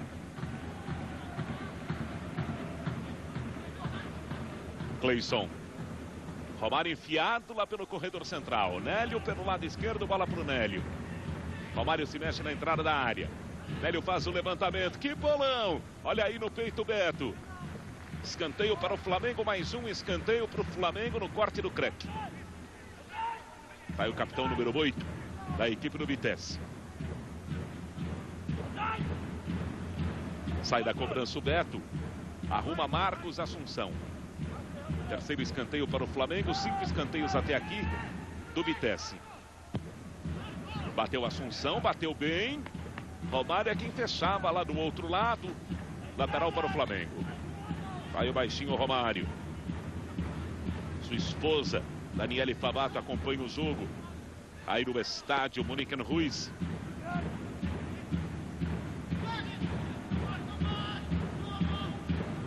Cleison. Romário enfiado lá pelo corredor central. Nélio pelo lado esquerdo, bola para o Nélio. Romário se mexe na entrada da área. Nélio faz o levantamento. Que bolão! Olha aí no peito Beto. Escanteio para o Flamengo, mais um escanteio para o Flamengo no corte do Crack. Vai o capitão número oito da equipe do Vitesse. Sai da cobrança o Beto. Arruma Marcos Assunção. Terceiro escanteio para o Flamengo. Cinco escanteios até aqui do Vitesse. Bateu Assunção, bateu bem. Romário é quem fechava lá do outro lado. Lateral para o Flamengo. Vai o baixinho Romário. Sua esposa, Daniele Favato, acompanha o jogo aí no estádio Monique Ruiz.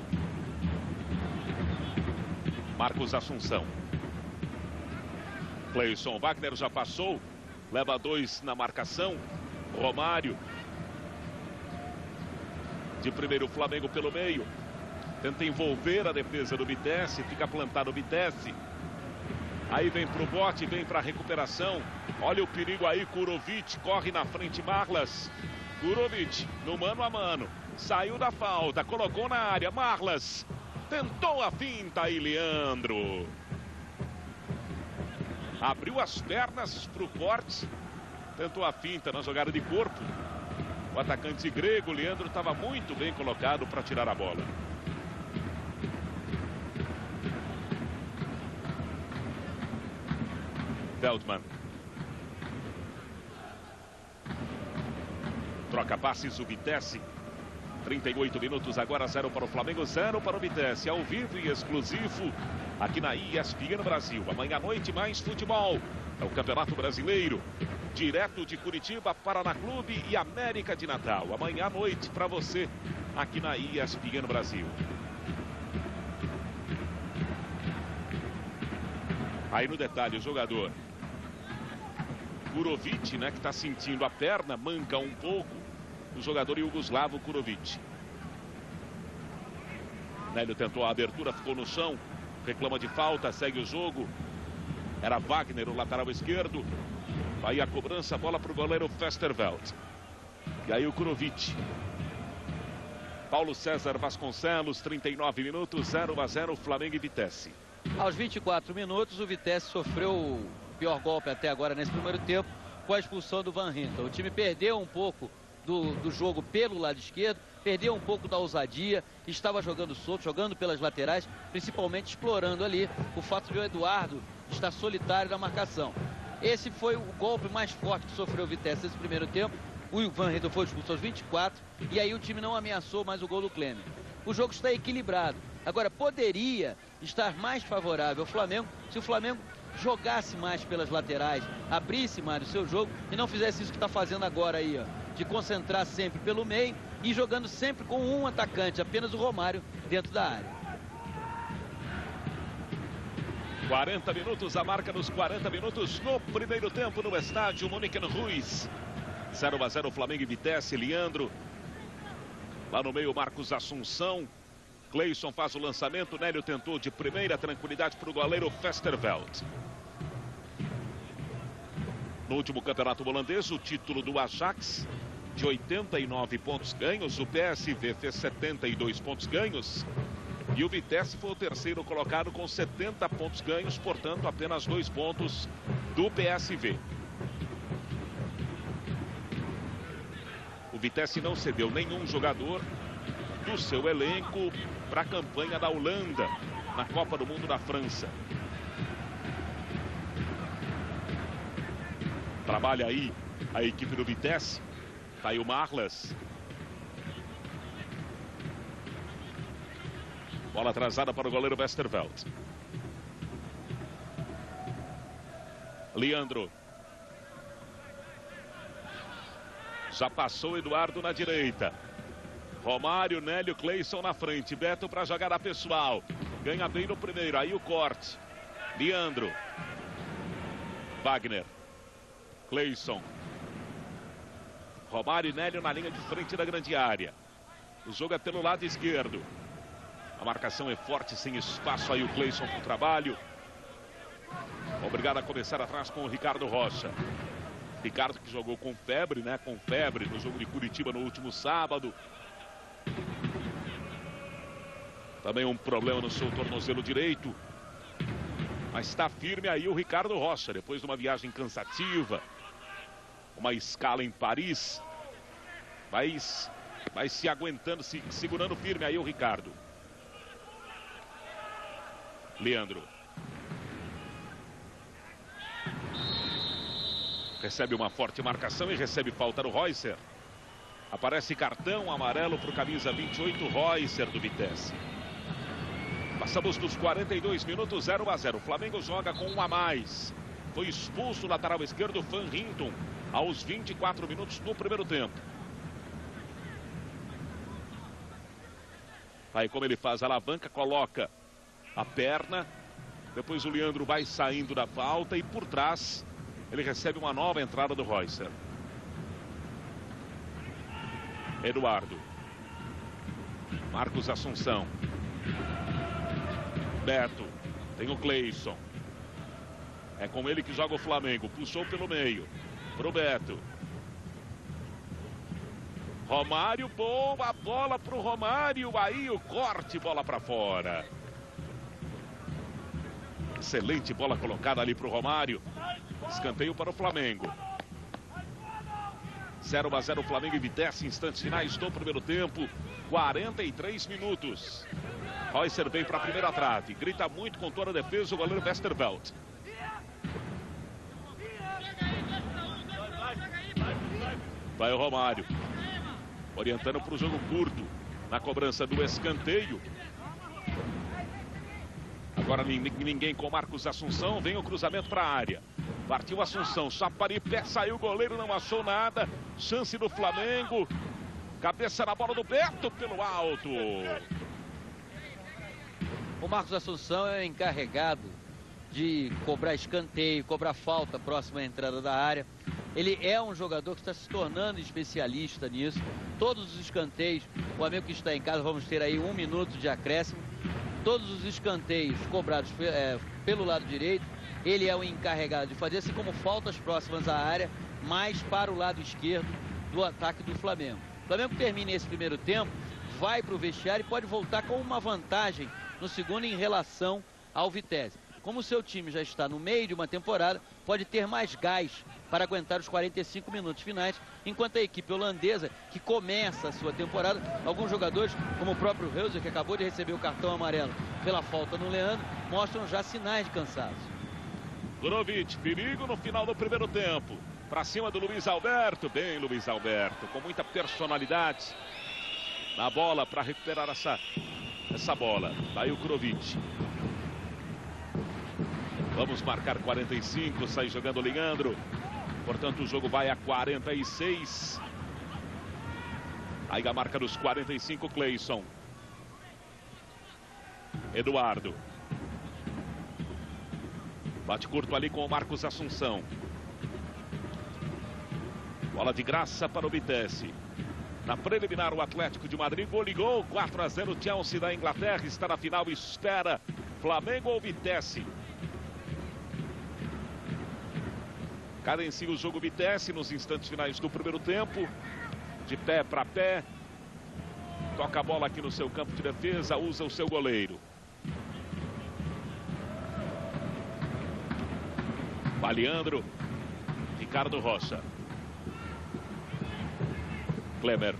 Marcos Assunção. Cleison, Wagner já passou, leva dois na marcação. Romário. De primeiro o Flamengo pelo meio. Tenta envolver a defesa do Vitesse, fica plantado o Vitesse. Aí vem pro bote, vem pra recuperação. Olha o perigo aí, Kurovic, corre na frente Marlas. Kurovic, no mano a mano. Saiu da falta, colocou na área, Marlas. Tentou a finta aí, Leandro. Abriu as pernas pro corte. Tentou a finta na jogada de corpo. O atacante grego, Leandro, estava muito bem colocado para tirar a bola. Veltman. Troca passes o Vitesse. trinta e oito minutos agora, zero para o Flamengo, zero para o Vitesse. Ao vivo e exclusivo aqui na E S P N Brasil. Amanhã à noite mais futebol. É o Campeonato Brasileiro. Direto de Curitiba, Paraná Clube e América de Natal. Amanhã à noite para você aqui na E S P N Brasil. Aí no detalhe o jogador Kurovic, né, que está sentindo a perna, manca um pouco. O jogador iugoslavo Kurovic. Nélio tentou a abertura, ficou no chão. Reclama de falta, segue o jogo. Era Wagner, o lateral esquerdo. Aí a cobrança, bola para o goleiro Festerveld. E aí o Kurovic. Paulo César Vasconcelos, trinta e nove minutos, zero a zero, Flamengo e Vitesse. Aos vinte e quatro minutos, o Vitesse sofreu o pior golpe até agora nesse primeiro tempo, com a expulsão do Van Hinten. O time perdeu um pouco do, do jogo pelo lado esquerdo, perdeu um pouco da ousadia, estava jogando solto, jogando pelas laterais, principalmente explorando ali o fato de o Eduardo estar solitário na marcação. Esse foi o golpe mais forte que sofreu o Vitesse nesse primeiro tempo. O Van Hinten foi expulso aos vinte e quatro e aí o time não ameaçou mais o gol do Clemer. O jogo está equilibrado. Agora, poderia estar mais favorável ao Flamengo se o Flamengo jogasse mais pelas laterais, abrisse mais o seu jogo e não fizesse isso que está fazendo agora aí, ó, de concentrar sempre pelo meio e jogando sempre com um atacante, apenas o Romário, dentro da área. quarenta minutos, a marca dos quarenta minutos no primeiro tempo no estádio Moniken Ruiz. zero a zero, Flamengo e Vitesse, Leandro. Lá no meio, Marcos Assunção. Cleison faz o lançamento, Nélio tentou de primeira, tranquilidade para o goleiro Festerveld. No último campeonato holandês, o título do Ajax, de oitenta e nove pontos ganhos, o P S V fez setenta e dois pontos ganhos. E o Vitesse foi o terceiro colocado com setenta pontos ganhos, portanto apenas dois pontos do P S V. O Vitesse não cedeu nenhum jogador do seu elenco para a campanha da Holanda na Copa do Mundo da França. Trabalha aí a equipe do Vitesse. Tá aí o Marlas. Bola atrasada para o goleiro Westerveld. Leandro. Já passou o Eduardo na direita. Romário, Nélio, Cleison na frente. Beto para jogada pessoal. Ganha bem no primeiro. Aí o corte. Leandro. Wagner. Cleison. Romário e Nélio na linha de frente da grande área. O jogo é pelo lado esquerdo. A marcação é forte, sem espaço. Aí o Cleison para o trabalho. Obrigado a começar atrás com o Ricardo Rocha. Ricardo que jogou com febre, né? Com febre no jogo de Curitiba no último sábado. Também um problema no seu tornozelo direito. Mas está firme aí o Ricardo Rocha. Depois de uma viagem cansativa. Uma escala em Paris. Vai, vai se aguentando, se segurando firme aí o Ricardo. Leandro. Recebe uma forte marcação e recebe falta do Reusser. Aparece cartão amarelo para o camisa vinte e oito, Reusser do Vitesse. Passamos dos quarenta e dois minutos, zero a zero. O Flamengo joga com um a mais. Foi expulso o lateral esquerdo Van Hinten aos vinte e quatro minutos do primeiro tempo. Aí como ele faz a alavanca, coloca a perna Depois o Leandro vai saindo da falta e por trás ele recebe uma nova entrada do Reusser. Eduardo. Marcos Assunção. Beto. Tem o Cleison. É com ele que joga o Flamengo. Puxou pelo meio. Pro Beto. Romário, boa bola pro Romário. Aí o corte, bola para fora. Excelente bola colocada ali pro Romário. Escanteio para o Flamengo. zero a zero Flamengo e Vitesse, instantes finais do primeiro tempo. quarenta e três minutos. Reusser vem para a primeira trave. Grita muito com toda a defesa o goleiro Westerveld. Vai o Romário. Orientando para o jogo curto. Na cobrança do escanteio. Agora ninguém com Marcos Assunção. Vem o cruzamento para a área. Partiu Assunção. Chaparipé saiu. O goleiro não achou nada. Chance do Flamengo. Cabeça na bola do Beto pelo alto. O Marcos Assunção é encarregado de cobrar escanteio, cobrar falta próxima à entrada da área. Ele é um jogador que está se tornando especialista nisso. Todos os escanteios, o amigo que está em casa, vamos ter aí um minuto de acréscimo. Todos os escanteios cobrados é, pelo lado direito, ele é o encarregado de fazer, assim como faltas próximas à área, mais para o lado esquerdo do ataque do Flamengo. O Flamengo termina esse primeiro tempo, vai para o vestiário e pode voltar com uma vantagem no segundo em relação ao Vitesse. Como o seu time já está no meio de uma temporada, pode ter mais gás para aguentar os quarenta e cinco minutos finais, enquanto a equipe holandesa, que começa a sua temporada, alguns jogadores, como o próprio Reusser, que acabou de receber o cartão amarelo pela falta no Leandro, mostram já sinais de cansaço. Gurovic, perigo no final do primeiro tempo. Para cima do Luiz Alberto. Bem, Luiz Alberto, com muita personalidade na bola para recuperar essa, essa bola. Daí o Gurovic. Vamos marcar quarenta e cinco, sai jogando o Leandro. Portanto, o jogo vai a quarenta e seis. Aí a marca dos quarenta e cinco, Cleison. Eduardo. Bate curto ali com o Marcos Assunção. Bola de graça para o Vitesse. Na preliminar, o Atlético de Madrid goleou quatro a zero. Chelsea da Inglaterra está na final e espera Flamengo ou Vitesse. Cadencia o jogo Vitesse nos instantes finais do primeiro tempo. De pé para pé. Toca a bola aqui no seu campo de defesa. Usa o seu goleiro. Leandro. Ricardo Rocha. Klemer.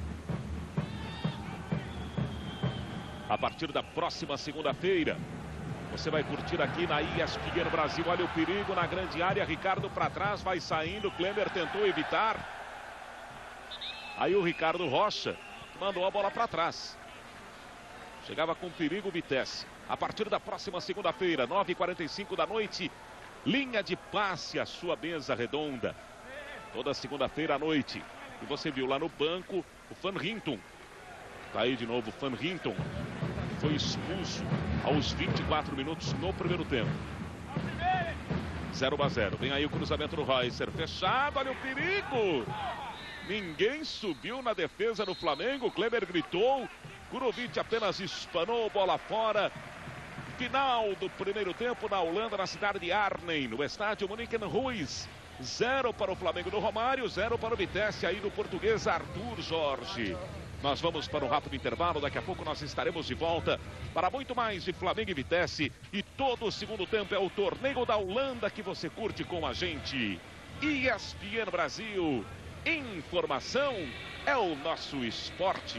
A partir da próxima segunda-feira, você vai curtir aqui na E S P N Brasil. Olha o perigo na grande área. Ricardo para trás, vai saindo. Klemer tentou evitar. Aí o Ricardo Rocha mandou a bola para trás. Chegava com perigo o Vitesse. A partir da próxima segunda-feira, nove e quarenta e cinco da noite, linha de passe, a sua mesa redonda. Toda segunda-feira à noite. E você viu lá no banco o Van Hinton. Tá aí de novo o Van Hinton. Foi expulso aos vinte e quatro minutos no primeiro tempo. zero a zero. Vem aí o cruzamento do Reusser. Fechado, olha o perigo. Ninguém subiu na defesa do Flamengo. Kleber gritou. Gurovic apenas espanou, bola fora. Final do primeiro tempo na Holanda, na cidade de Arnhem, no estádio Moniken Ruiz. Zero para o Flamengo do Romário, zero para o Vitesse aí do português Arthur Jorge. Nós vamos para um rápido intervalo, daqui a pouco nós estaremos de volta para muito mais de Flamengo e Vitesse. E todo o segundo tempo é o torneio da Holanda que você curte com a gente. E S P N Brasil, informação é o nosso esporte.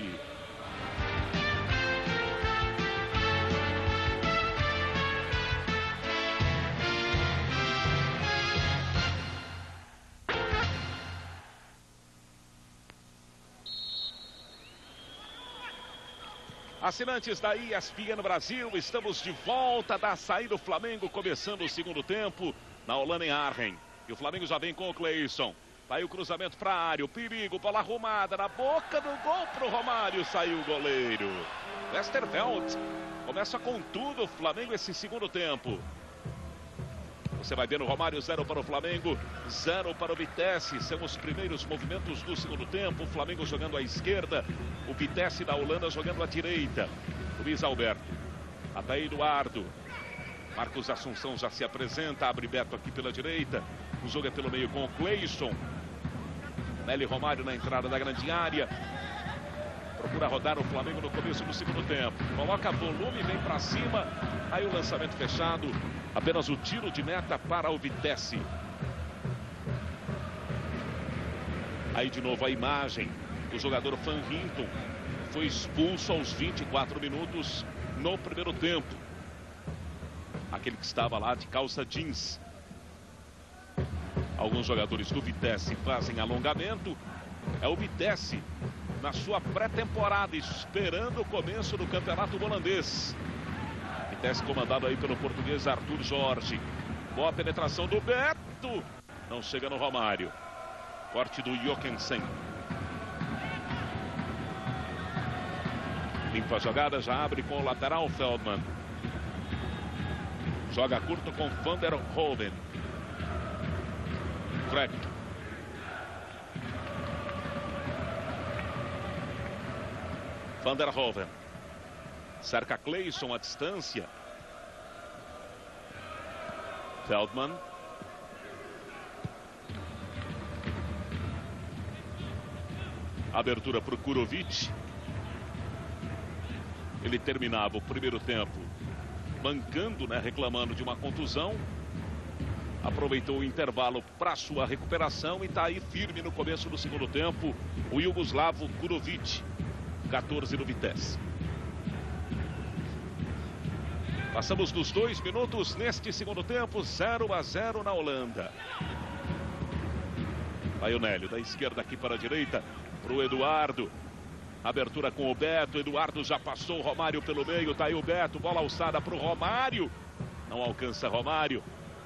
Assinantes da E S P N Brasil, estamos de volta da saída do Flamengo, começando o segundo tempo na Holanda em Arnhem. E o Flamengo já vem com o Cleison. Vai o cruzamento para a área, o perigo, bola arrumada na boca do gol pro Romário, saiu o goleiro. Westerveld começa com tudo o Flamengo esse segundo tempo. Você vai ver no Romário, zero para o Flamengo, zero para o Vitesse. São os primeiros movimentos do segundo tempo. O Flamengo jogando à esquerda, o Vitesse da Holanda jogando à direita. Luiz Alberto, até Eduardo. Marcos Assunção já se apresenta, abre Beto aqui pela direita. O jogo é pelo meio com o Cleison. Nelly Romário na entrada da grande área. Procura rodar o Flamengo no começo do segundo tempo. Coloca volume, vem para cima. Aí o lançamento fechado. Apenas o tiro de meta para o Vitesse. Aí de novo a imagem do jogador Van Hinton. Foi expulso aos vinte e quatro minutos no primeiro tempo. Aquele que estava lá de calça jeans. Alguns jogadores do Vitesse fazem alongamento. É o Vitesse na sua pré-temporada, esperando o começo do campeonato holandês. Vitesse comandado aí pelo português Arthur Jorge. Boa penetração do Beto. Não chega no Romário. Corte do Jokensen. Limpa a jogada, já abre com o lateral Feldman. Joga curto com Van der Hoven. Crack. Van der Hoven. Cerca Cleison à distância. Feldman. Abertura para o Kurovic. Ele terminava o primeiro tempo mancando, né, reclamando de uma contusão. Aproveitou o intervalo para sua recuperação e está aí firme no começo do segundo tempo. O Yugoslavo Kurovic, quatorze do Vitesse. Passamos dos dois minutos neste segundo tempo, zero a zero na Holanda. Vai o Nélio, da esquerda aqui para a direita, para o Eduardo. Abertura com o Beto, Eduardo já passou o Romário pelo meio, tá aí o Beto, bola alçada para o Romário. Não alcança Romário.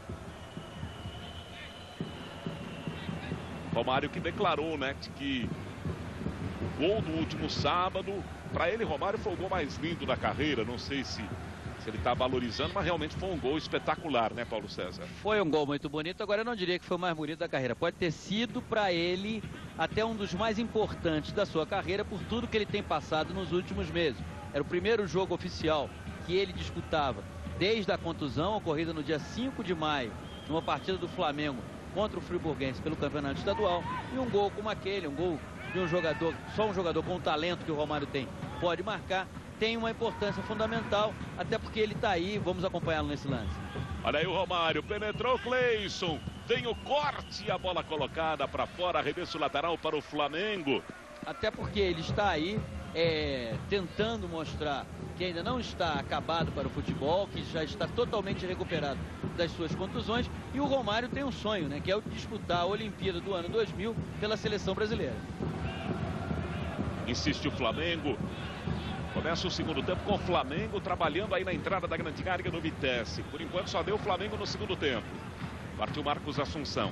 Romário que declarou, né, que o gol no último sábado, para ele Romário foi o gol mais lindo da carreira. Não sei se, se ele está valorizando, mas realmente foi um gol espetacular, né, Paulo César? Foi um gol muito bonito, agora eu não diria que foi o mais bonito da carreira. Pode ter sido para ele até um dos mais importantes da sua carreira por tudo que ele tem passado nos últimos meses. Era o primeiro jogo oficial que ele disputava desde a contusão ocorrida no dia cinco de maio, numa partida do Flamengo contra o Friburguense pelo campeonato estadual, e um gol como aquele, um gol de um jogador, só um jogador com o talento que o Romário tem pode marcar, tem uma importância fundamental, até porque ele está aí, vamos acompanhá-lo nesse lance. Olha aí o Romário, penetrou o Cleison, vem o corte e a bola colocada para fora, arremesso lateral para o Flamengo. Até porque ele está aí é, tentando mostrar que ainda não está acabado para o futebol, que já está totalmente recuperado das suas contusões, e o Romário tem um sonho, né, que é o de disputar a Olimpíada do ano dois mil pela seleção brasileira. Insiste o Flamengo. Começa o segundo tempo com o Flamengo trabalhando aí na entrada da grande área do Vitesse. Por enquanto só deu o Flamengo no segundo tempo. Partiu Marcos Assunção.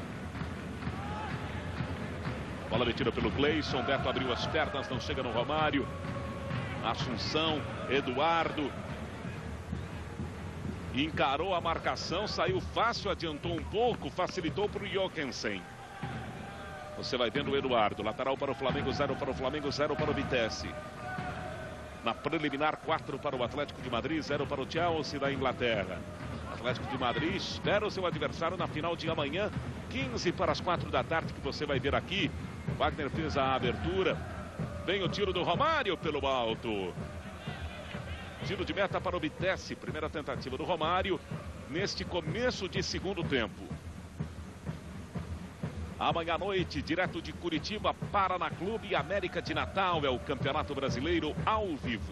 Bola metida pelo Cleison. Beto abriu as pernas, não chega no Romário. Assunção, Eduardo. Encarou a marcação, saiu fácil, adiantou um pouco, facilitou para o Jokensen. Você vai vendo o Eduardo. Lateral para o Flamengo, zero para o Flamengo, zero para o Vitesse. Na preliminar, quatro para o Atlético de Madrid, zero para o Chelsea da Inglaterra. Atlético de Madrid espera o seu adversário na final de amanhã, quinze para as quatro da tarde, que você vai ver aqui. Wagner fez a abertura. Vem o tiro do Romário pelo alto. Tiro de meta para o Vitesse. Primeira tentativa do Romário neste começo de segundo tempo. Amanhã à noite, direto de Curitiba, Paraná Clube e América de Natal, é o Campeonato Brasileiro ao vivo.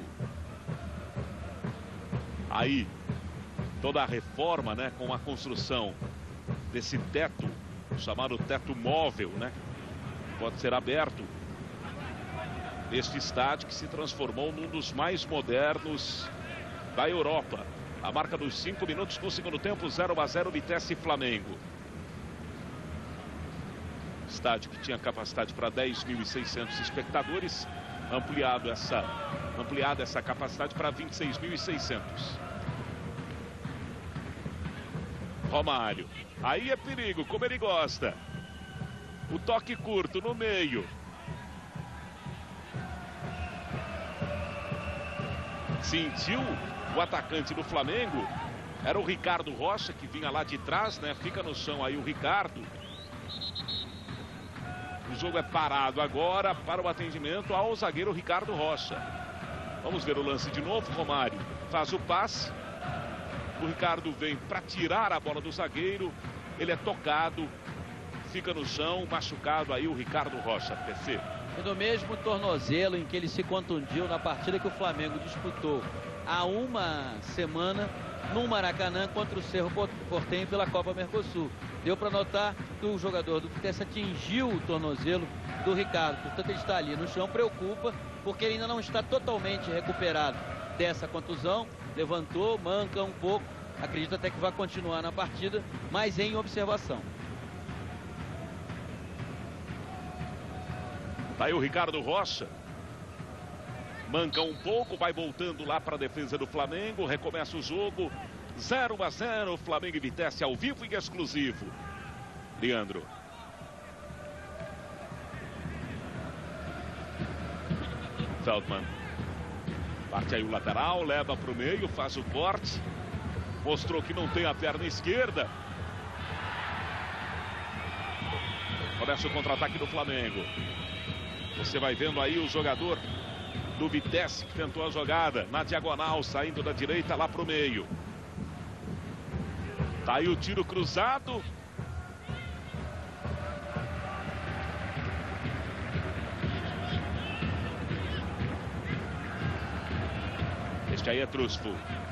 Aí, toda a reforma, né, com a construção desse teto, chamado teto móvel, né, pode ser aberto. Este estádio que se transformou num dos mais modernos da Europa. A marca dos cinco minutos do segundo tempo, zero a zero, Vitesse e Flamengo. estádio que tinha capacidade para dez mil e seiscentos espectadores, ampliado essa, ampliado essa capacidade para vinte e seis mil e seiscentos. Romário, aí é perigo, como ele gosta. O toque curto no meio. Sentiu o atacante do Flamengo. Era o Ricardo Rocha que vinha lá de trás, né? Fica no chão aí o Ricardo. O jogo é parado agora para o atendimento ao zagueiro Ricardo Rocha. Vamos ver o lance de novo. Romário faz o passe. O Ricardo vem para tirar a bola do zagueiro. Ele é tocado. Fica no chão, machucado aí o Ricardo Rocha. P C. E no mesmo tornozelo em que ele se contundiu na partida que o Flamengo disputou há uma semana no Maracanã contra o Cerro Porteño pela Copa Mercosul. Deu para notar que o jogador do Vitesse atingiu o tornozelo do Ricardo. Portanto, ele está ali no chão, preocupa, porque ele ainda não está totalmente recuperado dessa contusão. Levantou, manca um pouco. Acredito até que vai continuar na partida, mas em observação. Tá aí o Ricardo Rocha. Manca um pouco, vai voltando lá para a defesa do Flamengo. Recomeça o jogo. zero a zero, Flamengo e Vitesse ao vivo e exclusivo. Leandro. Feldman. Parte aí o lateral, leva para o meio, faz o corte. Mostrou que não tem a perna esquerda. Começa o contra-ataque do Flamengo. Você vai vendo aí o jogador do Vitesse que tentou a jogada na diagonal, saindo da direita lá para o meio. Tá aí o tiro cruzado. Este aí é Trusfo.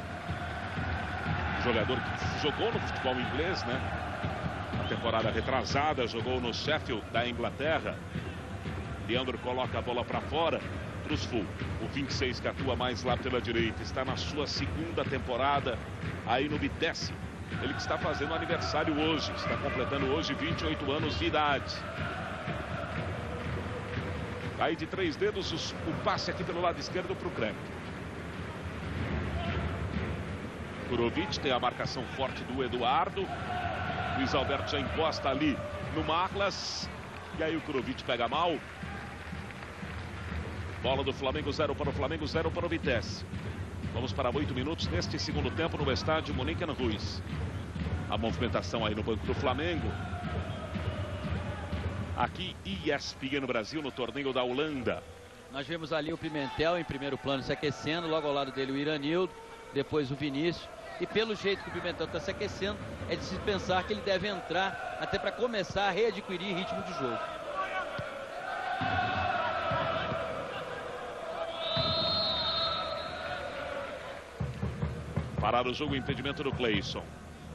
Jogador que jogou no futebol inglês, né? Na temporada retrasada, jogou no Sheffield da Inglaterra. Leandro coloca a bola para fora. Trusfo, o vinte e seis que atua mais lá pela direita, está na sua segunda temporada aí no Vitesse. Ele que está fazendo aniversário hoje, está completando hoje vinte e oito anos de idade. Aí de três dedos os, o passe aqui pelo lado esquerdo para o Krek. Kurovic tem a marcação forte do Eduardo. Luiz Alberto já encosta ali no Marlas. E aí o Kurovic pega mal. Bola do Flamengo, zero para o Flamengo, zero para o Vitesse. Vamos para oito minutos neste segundo tempo no estádio Monique Ruiz. A movimentação aí no banco do Flamengo. Aqui E S P N Brasil no torneio da Holanda. Nós vemos ali o Pimentel em primeiro plano se aquecendo, logo ao lado dele o Iranildo, depois o Vinícius. E pelo jeito que o Pimentel está se aquecendo, é de se pensar que ele deve entrar até para começar a readquirir ritmo de jogo. Parar o jogo, impedimento do Cleison.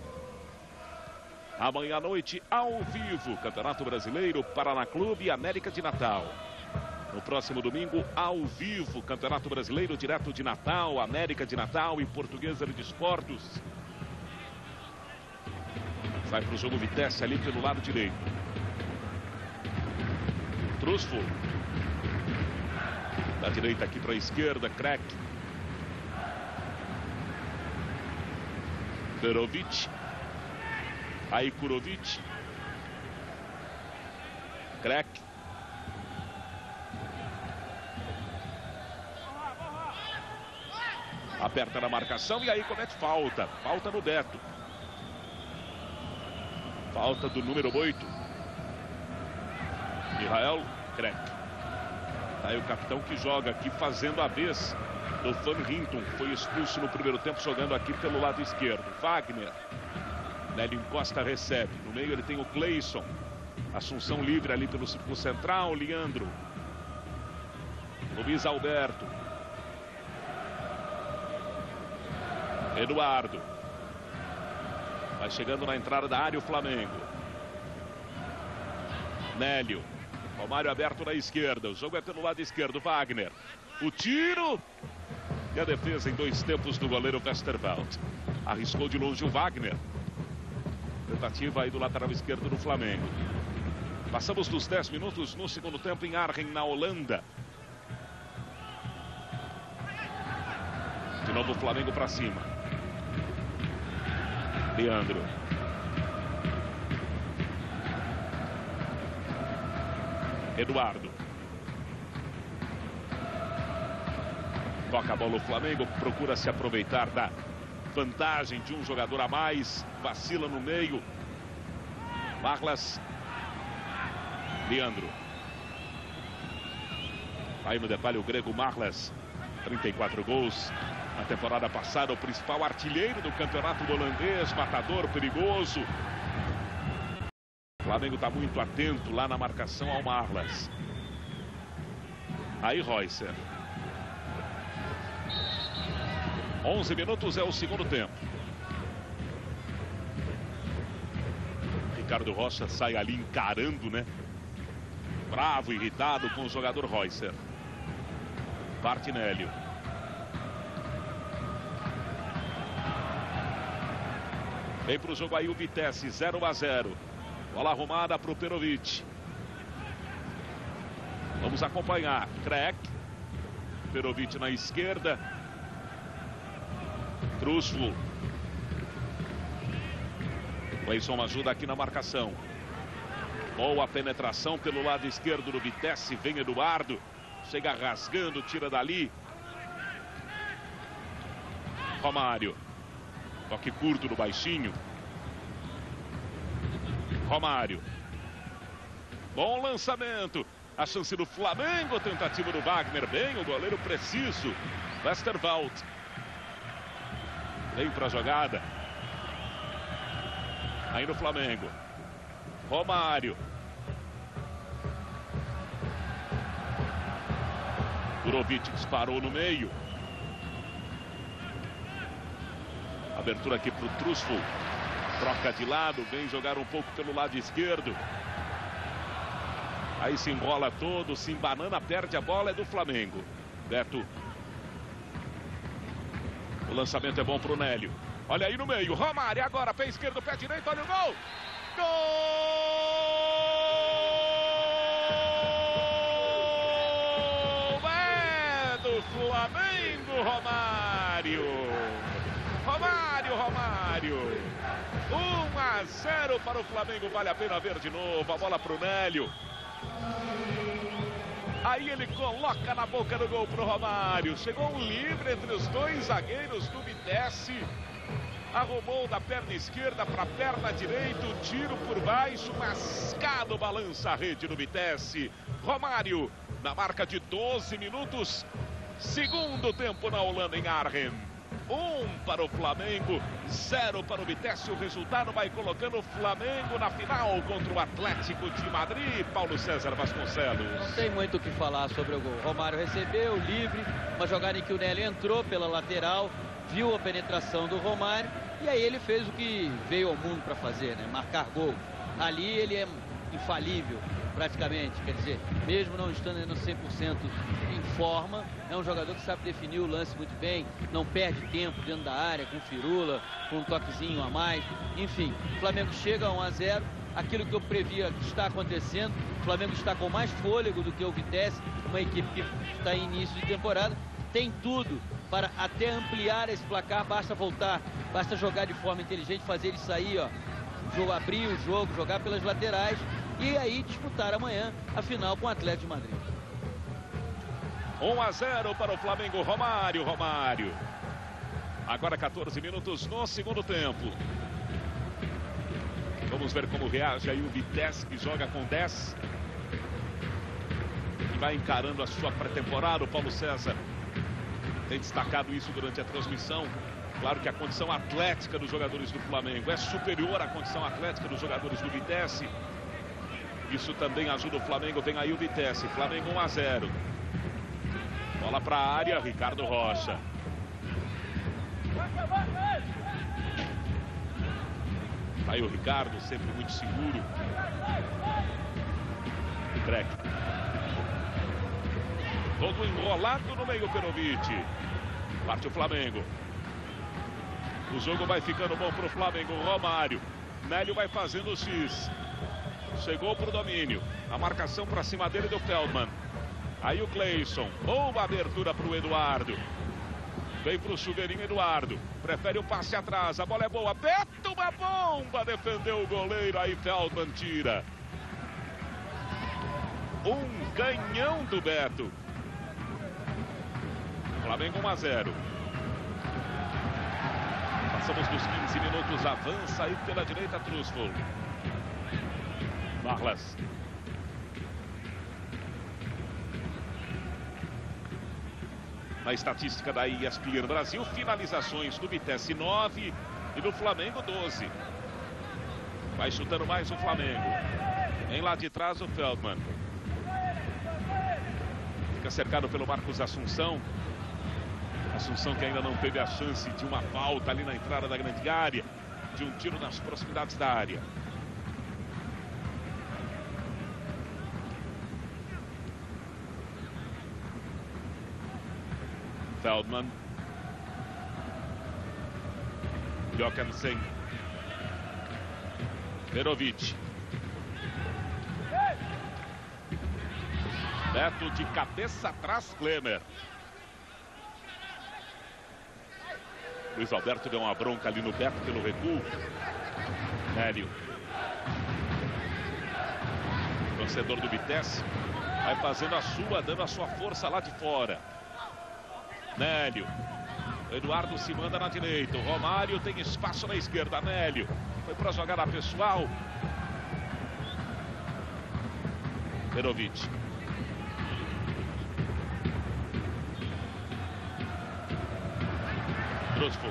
Amanhã à noite, ao vivo, Campeonato Brasileiro, Paraná Clube e América de Natal. No próximo domingo, ao vivo, Campeonato Brasileiro, direto de Natal, América de Natal e Portuguesa de Desportos. Vai para o jogo Vitesse ali pelo lado direito. Trusfo. Da direita aqui para a esquerda, Krek. Perovic. Aí Kurovic. Krek. Aperta na marcação e aí comete falta. Falta no Beto. Falta do número oito. Michael Krek. Tá aí o capitão que joga aqui fazendo a vez do Van Hinton, que foi expulso no primeiro tempo jogando aqui pelo lado esquerdo. Wagner. Nélio Costa recebe. No meio ele tem o Cleison. Assunção livre ali pelo círculo central. Leandro. Luiz Alberto. Eduardo. Vai chegando na entrada da área o Flamengo. Nélio. Romário aberto na esquerda. O jogo é pelo lado esquerdo. Wagner. O tiro. E a defesa em dois tempos do goleiro Westerveld. Arriscou de longe o Wagner. Tentativa aí do lateral esquerdo do Flamengo. Passamos dos dez minutos no segundo tempo em Arnhem, na Holanda. De novo o Flamengo para cima. Leandro. Eduardo. Toca a bola o Flamengo, procura se aproveitar da vantagem de um jogador a mais. Vacila no meio. Marlas. Leandro. Aí no detalhe o grego Marlas. trinta e quatro gols na temporada passada. O principal artilheiro do campeonato holandês. Matador, perigoso. O Flamengo está muito atento lá na marcação ao Marlas. Aí Reusser. onze minutos é o segundo tempo. Ricardo Rocha sai ali encarando, né? Bravo, irritado com o jogador Reusser. Martinelli. Vem para o jogo aí o Vitesse, zero a zero. Bola arrumada para o Perovic. Vamos acompanhar. Crack. Perovic na esquerda. Trusfo. Cleison ajuda aqui na marcação. Boa penetração pelo lado esquerdo do Vitesse. Vem Eduardo. Chega rasgando, tira dali. Romário. Toque curto do baixinho. Romário. Bom lançamento. A chance do Flamengo. Tentativa do Wagner. Bem, o goleiro preciso. Westerwald. Vem para a jogada. Aí no Flamengo. Romário. Durovic disparou no meio. Abertura aqui para o Trusfo. Troca de lado. Vem jogar um pouco pelo lado esquerdo. Aí se enrola todo. Se embanana, perde a bola. É do Flamengo. Beto. O lançamento é bom para o Nélio. Olha aí no meio. Romário agora. Pé esquerdo, pé direito. Olha o gol. Gol! É do Flamengo, Romário. Romário, Romário. um a zero para o Flamengo. Vale a pena ver de novo. A bola para o Nélio. Aí ele coloca na boca do gol pro Romário. Chegou um livre entre os dois zagueiros do Vitesse. Arrumou da perna esquerda para a perna direita. Tiro por baixo. Mascado balança a rede do Vitesse. Romário na marca de doze minutos. Segundo tempo na Holanda, em Arnhem. Um para o Flamengo, zero para o Vitesse. O resultado vai colocando o Flamengo na final contra o Atlético de Madrid. Paulo César Vasconcelos. Não tem muito o que falar sobre o gol. Romário recebeu livre, uma jogada em que o Nélio entrou pela lateral, viu a penetração do Romário e aí ele fez o que veio ao mundo para fazer, né? Marcar gol. Ali ele é infalível, praticamente, quer dizer, mesmo não estando ainda cem por cento em forma, é um jogador que sabe definir o lance muito bem, não perde tempo dentro da área, com firula, com um toquezinho a mais, enfim, o Flamengo chega a um a zero, aquilo que eu previa está acontecendo, o Flamengo está com mais fôlego do que o Vitesse, uma equipe que está em início de temporada, tem tudo para até ampliar esse placar, basta voltar, basta jogar de forma inteligente, fazer ele sair, ó, jogo, abrir o jogo, jogar pelas laterais e aí disputar amanhã a final com o Atlético de Madrid. um a zero para o Flamengo. Romário, Romário. Agora quatorze minutos no segundo tempo. Vamos ver como reage aí o Vitesse, que joga com dez. E vai encarando a sua pré-temporada. O Paulo César tem destacado isso durante a transmissão. Claro que a condição atlética dos jogadores do Flamengo é superior à condição atlética dos jogadores do Vitesse. Isso também ajuda o Flamengo. Vem aí o Vitesse. Flamengo um a zero. Bola para a área. Ricardo Rocha. Aí o Ricardo, sempre muito seguro. Crack. Todo enrolado no meio, Perovic. Parte o Flamengo. O jogo vai ficando bom para o Flamengo. Romário. Nélio vai fazendo o X. Chegou pro domínio. A marcação para cima dele do Feldman. Aí o Cleison. Boa abertura pro Eduardo. Vem pro chuveirinho Eduardo. Prefere o passe atrás. A bola é boa. Beto, uma bomba. Defendeu o goleiro. Aí Feldman tira. Um canhão do Beto. Flamengo um a zero. Passamos dos quinze minutos. Avança aí pela direita Trusful. Marlas. Na estatística da E S P N Brasil, finalizações do Vitesse nove e do Flamengo doze. Vai chutando mais o Flamengo. Em lá de trás o Feldman. Fica cercado pelo Marcos Assunção. Assunção que ainda não teve a chance de uma falta ali na entrada da grande área. De um tiro nas proximidades da área. Feldman. Jokensen. Perovic. Beto de cabeça atrás, Klemer. Luiz Alberto deu uma bronca ali no Beto pelo recuo. Nélio. Torcedor do Vitesse. Vai fazendo a sua, dando a sua força lá de fora. Nélio. O Eduardo se manda na direita. O Romário tem espaço na esquerda. Nélio. Foi para a jogada pessoal. Perovic. Trusful.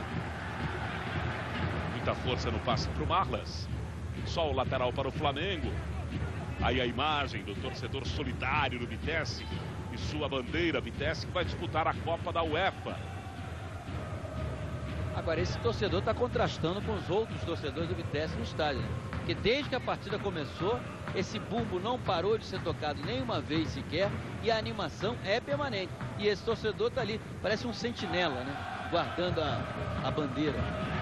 Muita força no passe para o Marlas. Só o lateral para o Flamengo. Aí a imagem do torcedor solidário do Vitesse. E sua bandeira, Vitesse, que vai disputar a Copa da UEFA. Agora, esse torcedor está contrastando com os outros torcedores do Vitesse no estádio, né? Porque desde que a partida começou, esse bumbo não parou de ser tocado nenhuma vez sequer e a animação é permanente. E esse torcedor está ali, parece um sentinela, né? Guardando a, a bandeira.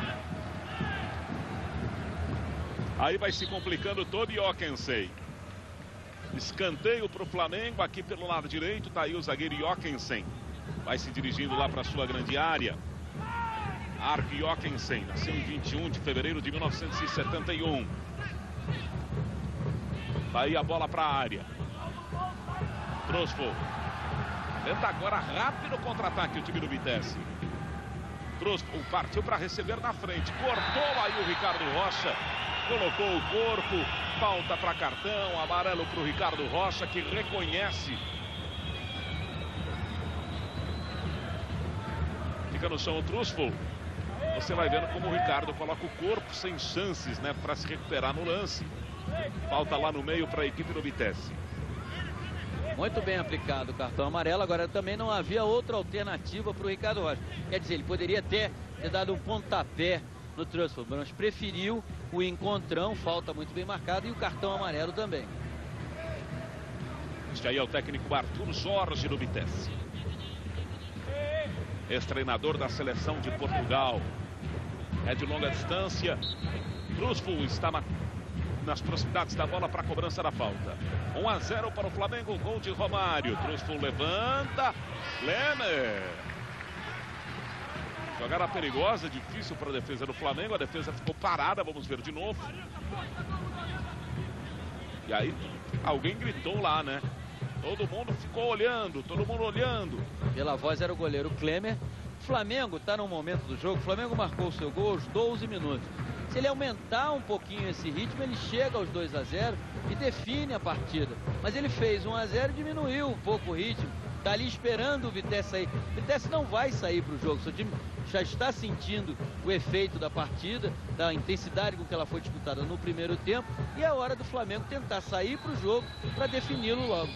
Aí vai se complicando todo Jokensen. Escanteio para o Flamengo aqui pelo lado direito. Tá aí o zagueiro Jokensen. Vai se dirigindo lá para sua grande área. Ark Jokensen, nasceu em vinte e um de fevereiro de mil novecentos e setenta e um. Tá aí a bola para a área. Trusful. Tenta agora rápido contra-ataque o time do Vitesse. Trusful partiu para receber na frente. Cortou aí o Ricardo Rocha. Colocou o corpo. Falta para cartão. Amarelo para o Ricardo Rocha, que reconhece. Fica no chão o Trusful. Você vai vendo como o Ricardo coloca o corpo sem chances, né, para se recuperar no lance. Falta lá no meio para a equipe do Vitesse. Muito bem aplicado o cartão amarelo. Agora também não havia outra alternativa para o Ricardo Rocha. Quer dizer, ele poderia ter, ter dado um pontapé no Trusful, mas preferiu o encontrão, falta muito bem marcado, e o cartão amarelo também. Este aí é o técnico Arthur Jorge do Vitesse. Ex-treinador da seleção de Portugal. É de longa distância. Trusful está na, nas proximidades da bola para a cobrança da falta. um a zero para o Flamengo, gol de Romário. Trusful levanta. Klemer. Jogada perigosa, difícil para a defesa do Flamengo. A defesa ficou parada, vamos ver de novo. E aí, alguém gritou lá, né? Todo mundo ficou olhando, todo mundo olhando. Pela voz era o goleiro Klemer. O Flamengo está num momento do jogo. O Flamengo marcou o seu gol aos doze minutos. Se ele aumentar um pouquinho esse ritmo, ele chega aos dois a zero e define a partida. Mas ele fez um a zero e diminuiu um pouco o ritmo. Está ali esperando o Vitesse sair. O Vitesse não vai sair para o jogo. Seu time já está sentindo o efeito da partida, da intensidade com que ela foi disputada no primeiro tempo. E é hora do Flamengo tentar sair para o jogo para defini-lo logo.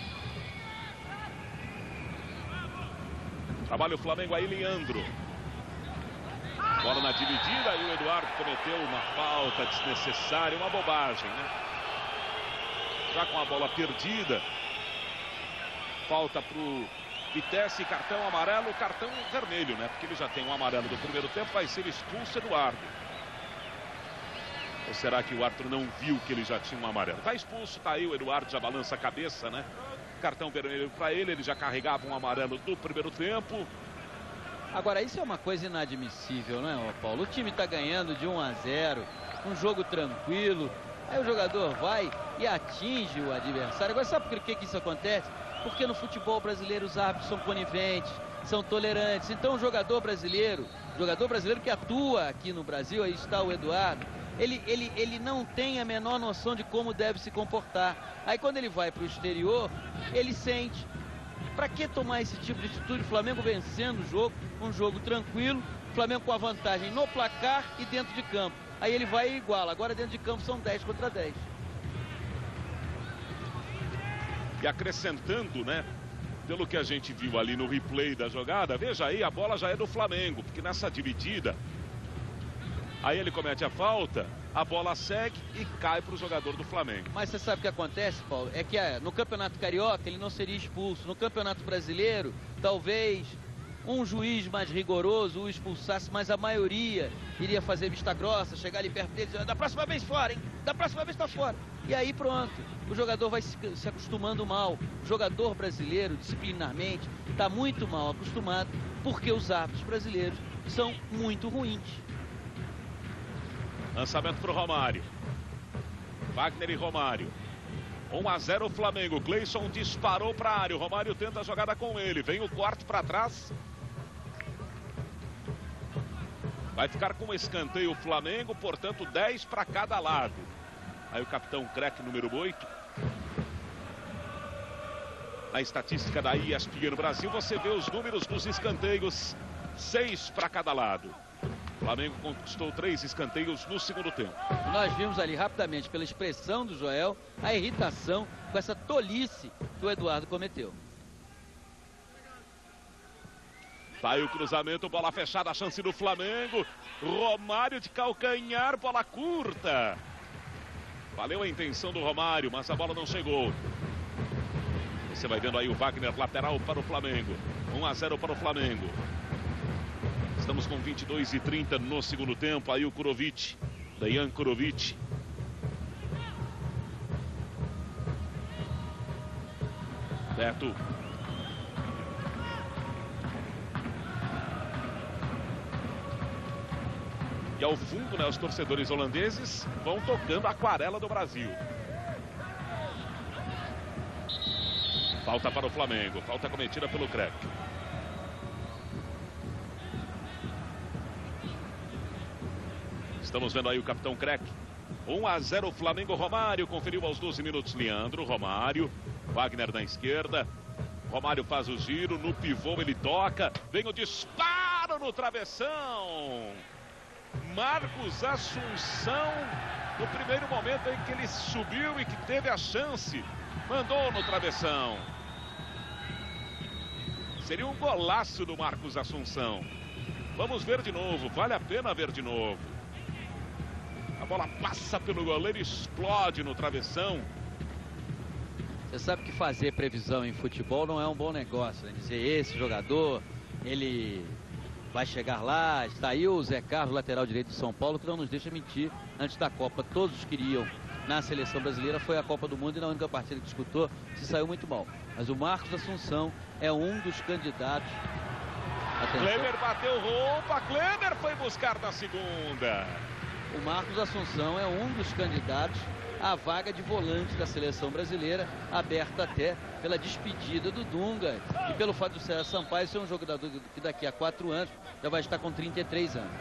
Trabalha o Flamengo aí, Leandro. Bola na dividida e o Eduardo cometeu uma falta desnecessária, uma bobagem, né? Já com a bola perdida. Falta pro Vitesse, cartão amarelo, cartão vermelho, né? Porque ele já tem um amarelo do primeiro tempo, vai ser expulso Eduardo. Ou será que o árbitro não viu que ele já tinha um amarelo? Tá expulso, tá aí, o Eduardo já balança a cabeça, né? Cartão vermelho para ele, ele já carregava um amarelo do primeiro tempo. Agora, isso é uma coisa inadmissível, né, Paulo? O time tá ganhando de um a zero, um jogo tranquilo. Aí o jogador vai e atinge o adversário. Agora, sabe por que, que isso acontece? Porque no futebol brasileiro os árbitros são coniventes, são tolerantes. Então o jogador brasileiro, jogador brasileiro que atua aqui no Brasil, aí está o Eduardo, ele, ele, ele não tem a menor noção de como deve se comportar. Aí quando ele vai para o exterior, ele sente. Para que tomar esse tipo de atitude? O Flamengo vencendo o jogo, um jogo tranquilo, o Flamengo com a vantagem no placar e dentro de campo. Aí ele vai e iguala. Agora dentro de campo são dez contra dez. E acrescentando, né, pelo que a gente viu ali no replay da jogada, veja aí, a bola já é do Flamengo, porque nessa dividida, aí ele comete a falta, a bola segue e cai para o jogador do Flamengo. Mas você sabe o que acontece, Paulo? É que é, no Campeonato Carioca ele não seria expulso. No Campeonato Brasileiro, talvez um juiz mais rigoroso o expulsasse, mas a maioria iria fazer vista grossa, chegar ali perto dele e dizer, da próxima vez fora, hein? Da próxima vez tá fora. E aí pronto, o jogador vai se, se acostumando mal. O jogador brasileiro, disciplinarmente, está muito mal acostumado, porque os árbitros brasileiros são muito ruins. Lançamento para o Romário. Wagner e Romário. um a zero o Flamengo. Cleison disparou para a área. O Romário tenta a jogada com ele. Vem o corte para trás. Vai ficar com escanteio o Flamengo, portanto dez para cada lado. Aí o capitão Crack número oito. Na estatística da E S P N Brasil, você vê os números dos escanteios. seis para cada lado. O Flamengo conquistou três escanteios no segundo tempo. Nós vimos ali rapidamente, pela expressão do Joel, a irritação com essa tolice que o Eduardo cometeu. Tá aí o cruzamento, bola fechada, a chance do Flamengo. Romário de calcanhar, bola curta. Valeu a intenção do Romário, mas a bola não chegou. Você vai vendo aí o Wagner lateral para o Flamengo. um a zero para o Flamengo. Estamos com vinte e dois e trinta no segundo tempo. Aí o Kurovic, Dejan Kurovic. Beto. E ao fundo, né, os torcedores holandeses vão tocando a aquarela do Brasil. Falta para o Flamengo. Falta cometida pelo Crack. Estamos vendo aí o capitão Crack. um a zero o Flamengo. Romário conferiu aos doze minutos. Leandro, Romário. Wagner na esquerda. Romário faz o giro. No pivô ele toca. Vem o disparo no travessão. Marcos Assunção. No primeiro momento em que ele subiu e que teve a chance. Mandou no travessão. Seria um golaço do Marcos Assunção. Vamos ver de novo. Vale a pena ver de novo. A bola passa pelo goleiro e explode no travessão. Você sabe que fazer previsão em futebol não é um bom negócio, né? Dizer, esse jogador, ele vai chegar lá. Está aí o Zé Carlos, lateral direito de São Paulo, que não nos deixa mentir. Antes da Copa, todos queriam na seleção brasileira. Foi a Copa do Mundo e na única partida que disputou, se saiu muito mal. Mas o Marcos Assunção é um dos candidatos. Atenção. Kleber bateu roupa, Kleber foi buscar na segunda. O Marcos Assunção é um dos candidatos à vaga de volante da seleção brasileira, aberta até pela despedida do Dunga e pelo fato do César Sampaio ser um jogador que daqui a quatro anos já vai estar com trinta e três anos.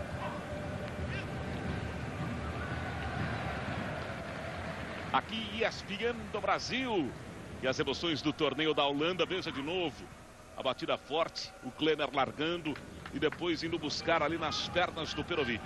Aqui E S P N do Brasil e as emoções do torneio da Holanda. Veja de novo a batida forte, o Klemer largando e depois indo buscar ali nas pernas do Perovic.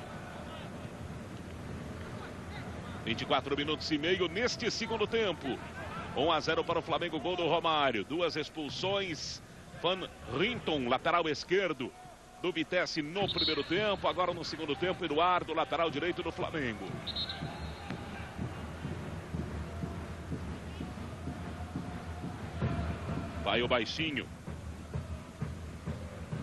vinte e quatro minutos e meio neste segundo tempo. um a zero para o Flamengo, gol do Romário. Duas expulsões. Van Rinton, lateral esquerdo do Vitesse no primeiro tempo. Agora no segundo tempo, Eduardo, lateral direito do Flamengo. Vai o baixinho.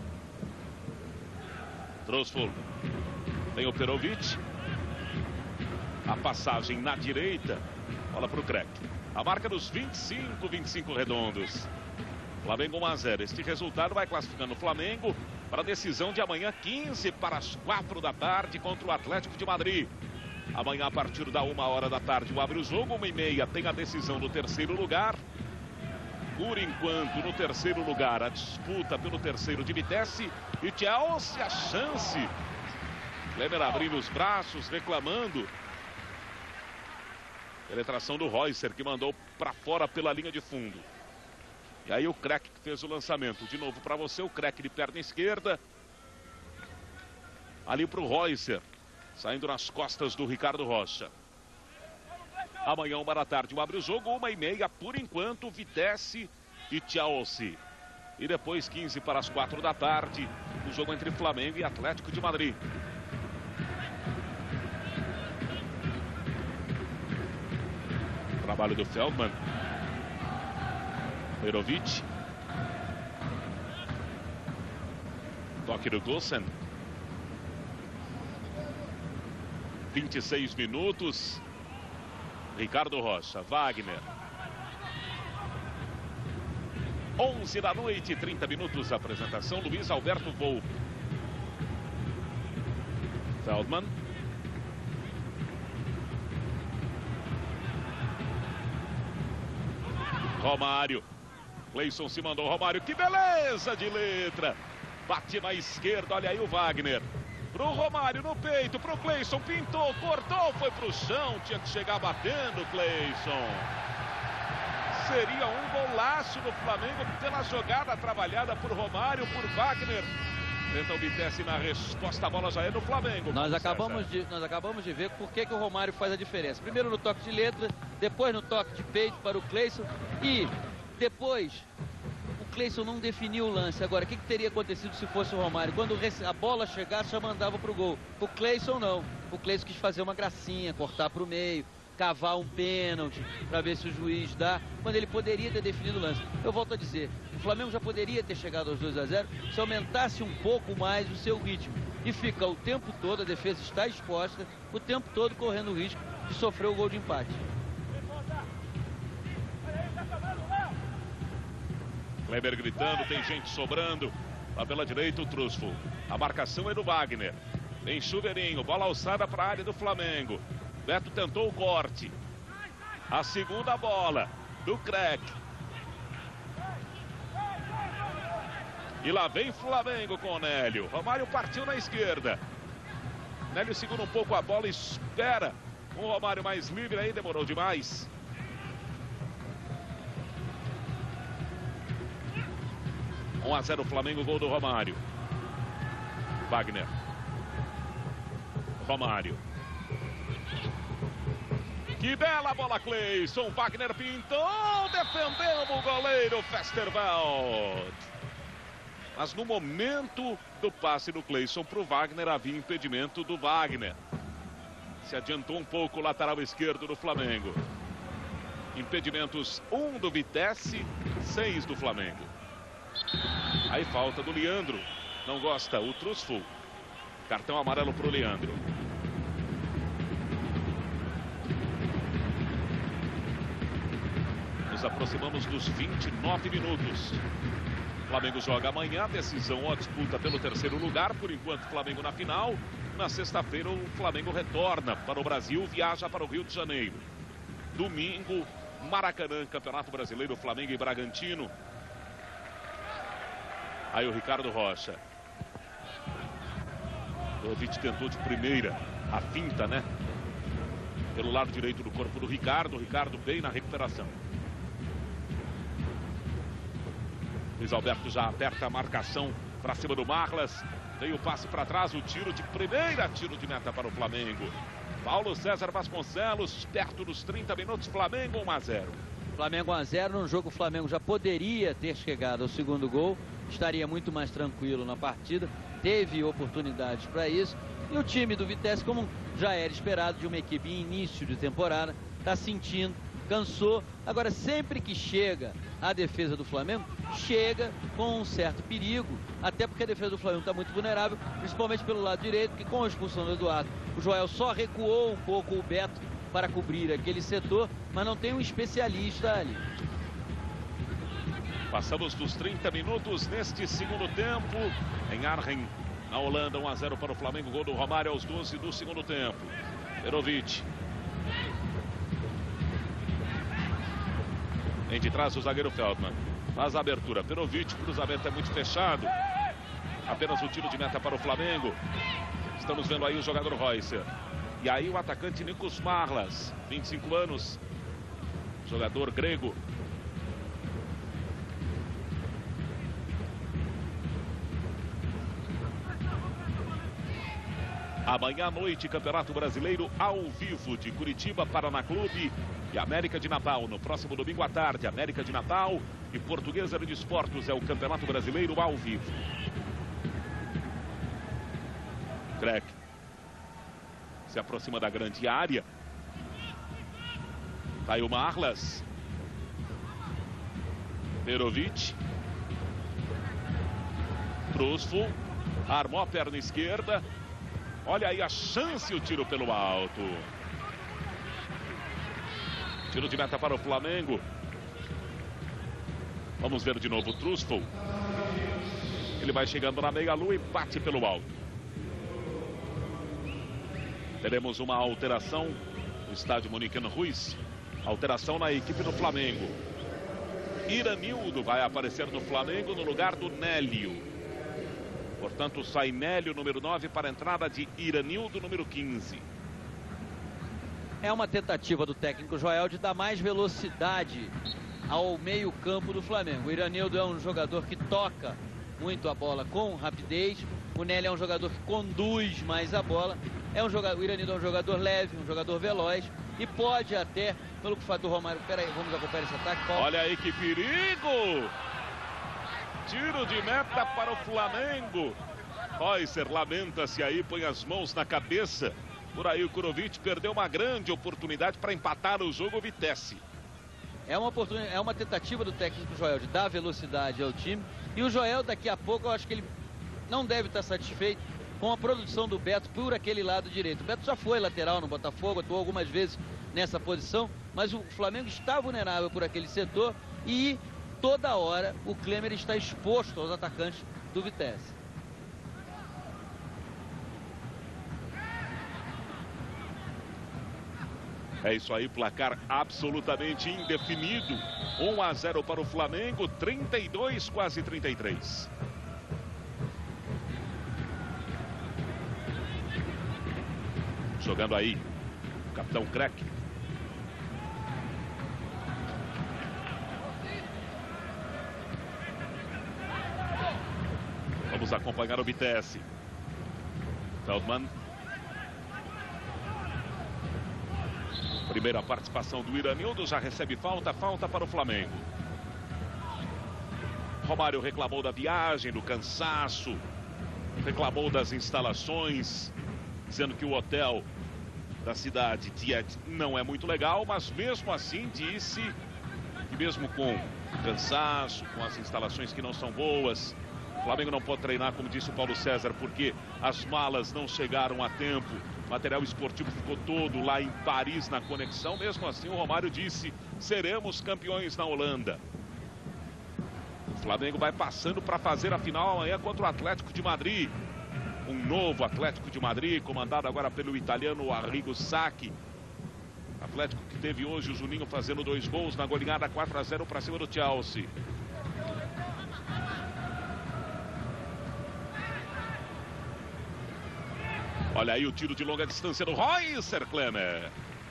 Trosful. Tem o Perovic. A passagem na direita. Bola para o Crack. A marca dos vinte e cinco, vinte e cinco redondos. Flamengo um a zero. Este resultado vai classificando o Flamengo para a decisão de amanhã, quinze para as quatro da tarde, contra o Atlético de Madrid. Amanhã, a partir da uma hora da tarde, o abre o jogo. Uma e meia tem a decisão do terceiro lugar. Por enquanto, no terceiro lugar, a disputa pelo terceiro de Vitesse e Chelsea, a chance. Kleber abrindo os braços, reclamando. Penetração do Reusser, que mandou para fora pela linha de fundo. E aí o Crack que fez o lançamento. De novo para você, o Crack de perna esquerda. Ali para o Reusser, saindo nas costas do Ricardo Rocha. Amanhã, uma da tarde, o abre o jogo, uma e meia, por enquanto, Vitesse e Chelsea. E depois, quinze para as quatro da tarde, o jogo entre Flamengo e Atlético de Madrid. Trabalho do Feldman. Perovic. Toque do Gossen. vinte e seis minutos. Ricardo Rocha, Wagner. onze da noite, trinta minutos. Apresentação, Luiz Alberto Volpe. Feldman. Romário. Cleison se mandou, Romário, que beleza de letra. Bate na esquerda, olha aí o Wagner. Pro Romário no peito, pro Cleison, pintou, cortou, foi pro chão, tinha que chegar batendo, Cleison. Seria um golaço do Flamengo pela jogada trabalhada por Romário, por Wagner. Tenta o Vitesse na resposta, a bola já é do Flamengo. Nós acabamos, de, nós acabamos de ver por que, que o Romário faz a diferença. Primeiro no toque de letra, depois no toque de peito para o Cleison e depois o Cleison não definiu o lance. Agora, o que, que teria acontecido se fosse o Romário? Quando a bola chegasse, já mandava para o gol. O Cleison não. O Cleison quis fazer uma gracinha, cortar para o meio, cavar um pênalti para ver se o juiz dá, quando ele poderia ter definido o lance. Eu volto a dizer, o Flamengo já poderia ter chegado aos dois a zero se aumentasse um pouco mais o seu ritmo. E fica o tempo todo, a defesa está exposta, o tempo todo correndo o risco de sofrer o gol de empate. Kleber gritando, tem gente sobrando. Lá pela direita o Trusfo. A marcação é do Wagner. Tem Chuveirinho, bola alçada para a área do Flamengo. Beto tentou o corte. A segunda bola do Crack. E lá vem Flamengo com o Nélio. Romário partiu na esquerda. Nélio segura um pouco a bola e espera. O Romário mais livre aí, demorou demais. um a zero Flamengo, gol do Romário. Wagner. Romário. Que bela bola, Cleison. Wagner pintou, defendendo o goleiro Festerveld. Mas no momento do passe do Cleison para o Wagner, havia impedimento do Wagner. Se adiantou um pouco o lateral esquerdo do Flamengo. Impedimentos, um do Vitesse, seis do Flamengo. Aí falta do Leandro. Não gosta o Trusfo. Cartão amarelo para o Leandro. Nos aproximamos dos vinte e nove minutos. O Flamengo joga amanhã, decisão ou disputa pelo terceiro lugar. Por enquanto, Flamengo na final. Na sexta-feira, o Flamengo retorna para o Brasil, viaja para o Rio de Janeiro. Domingo, Maracanã, Campeonato Brasileiro, Flamengo e Bragantino. Aí o Ricardo Rocha. Perovic tentou de primeira a finta, né? Pelo lado direito do corpo do Ricardo. O Ricardo bem na recuperação. Luiz Alberto já aperta a marcação para cima do Marlas. Tem o passe para trás, o tiro de primeira, tiro de meta para o Flamengo. Paulo César Vasconcelos, perto dos trinta minutos, Flamengo um a zero. Flamengo um a zero, num jogo o Flamengo já poderia ter chegado ao segundo gol. Estaria muito mais tranquilo na partida. Teve oportunidades para isso. E o time do Vitesse, como já era esperado de uma equipe em início de temporada, está sentindo, cansou. Agora, sempre que chega a defesa do Flamengo, chega com um certo perigo, até porque a defesa do Flamengo está muito vulnerável, principalmente pelo lado direito, que com a expulsão do Eduardo, o Joel só recuou um pouco o Beto para cobrir aquele setor, mas não tem um especialista ali. Passamos dos trinta minutos neste segundo tempo. Em Arnhem, na Holanda, um a zero para o Flamengo. Gol do Romário aos doze do segundo tempo. Perovic. Vem de trás o zagueiro Feldman. Faz a abertura. Perovic, cruzamento é muito fechado. Apenas o tiro de meta para o Flamengo. Estamos vendo aí o jogador Reusser. E aí o atacante Nikos Marlas, vinte e cinco anos. Jogador grego. Amanhã à noite, Campeonato Brasileiro ao vivo de Curitiba, Paraná Clube e América de Natal. No próximo domingo à tarde, América de Natal e Portuguesa de Esportes é o Campeonato Brasileiro ao vivo. Crack se aproxima da grande área. Tá aí o Marlas. Perovic. Trusfo. Armou a perna esquerda. Olha aí a chance, o tiro pelo alto. Tiro de meta para o Flamengo. Vamos ver de novo o Trusfo. Ele vai chegando na meia-lua e bate pelo alto. Teremos uma alteração no estádio Moniquinho Ruiz. Alteração na equipe do Flamengo. Iranildo vai aparecer no Flamengo no lugar do Nélio. Portanto, sai Nélio, número nove, para a entrada de Iranildo, número quinze. É uma tentativa do técnico Joel de dar mais velocidade ao meio-campo do Flamengo. O Iranildo é um jogador que toca muito a bola com rapidez. O Nélio é um jogador que conduz mais a bola. É um jogador, o Iranildo é um jogador leve, um jogador veloz. E pode até, pelo que faz do Romário... Peraí, vamos acompanhar esse ataque. Paulo. Olha aí que perigo! Tiro de meta para o Flamengo. Reusser lamenta-se aí, põe as mãos na cabeça. Por aí o Kurovic perdeu uma grande oportunidade para empatar o jogo. Vitesse. É uma, oportunidade, é uma tentativa do técnico Joel de dar velocidade ao time. E o Joel, daqui a pouco, eu acho que ele não deve estar satisfeito com a produção do Beto por aquele lado direito. O Beto já foi lateral no Botafogo, atuou algumas vezes nessa posição, mas o Flamengo está vulnerável por aquele setor e toda hora o Klemer está exposto aos atacantes do Vitesse. É isso aí, placar absolutamente indefinido. um a zero para o Flamengo, trinta e dois, quase trinta e três. Jogando aí, o capitão Crack. Vamos acompanhar o Vitesse. Feldman. Primeira participação do Iranildo, já recebe falta, falta para o Flamengo. Romário reclamou da viagem, do cansaço, reclamou das instalações, dizendo que o hotel da cidade Tiet não é muito legal, mas mesmo assim disse que mesmo com cansaço, com as instalações que não são boas, o Flamengo não pode treinar, como disse o Paulo César, porque as malas não chegaram a tempo. O material esportivo ficou todo lá em Paris na conexão. Mesmo assim, o Romário disse: seremos campeões na Holanda. O Flamengo vai passando para fazer a final amanhã contra o Atlético de Madrid. Um novo Atlético de Madrid, comandado agora pelo italiano Arrigo Sacchi. Atlético que teve hoje o Juninho fazendo dois gols na goleada quatro a zero para cima do Chelsea. Olha aí o tiro de longa distância do Reusser, Klemer.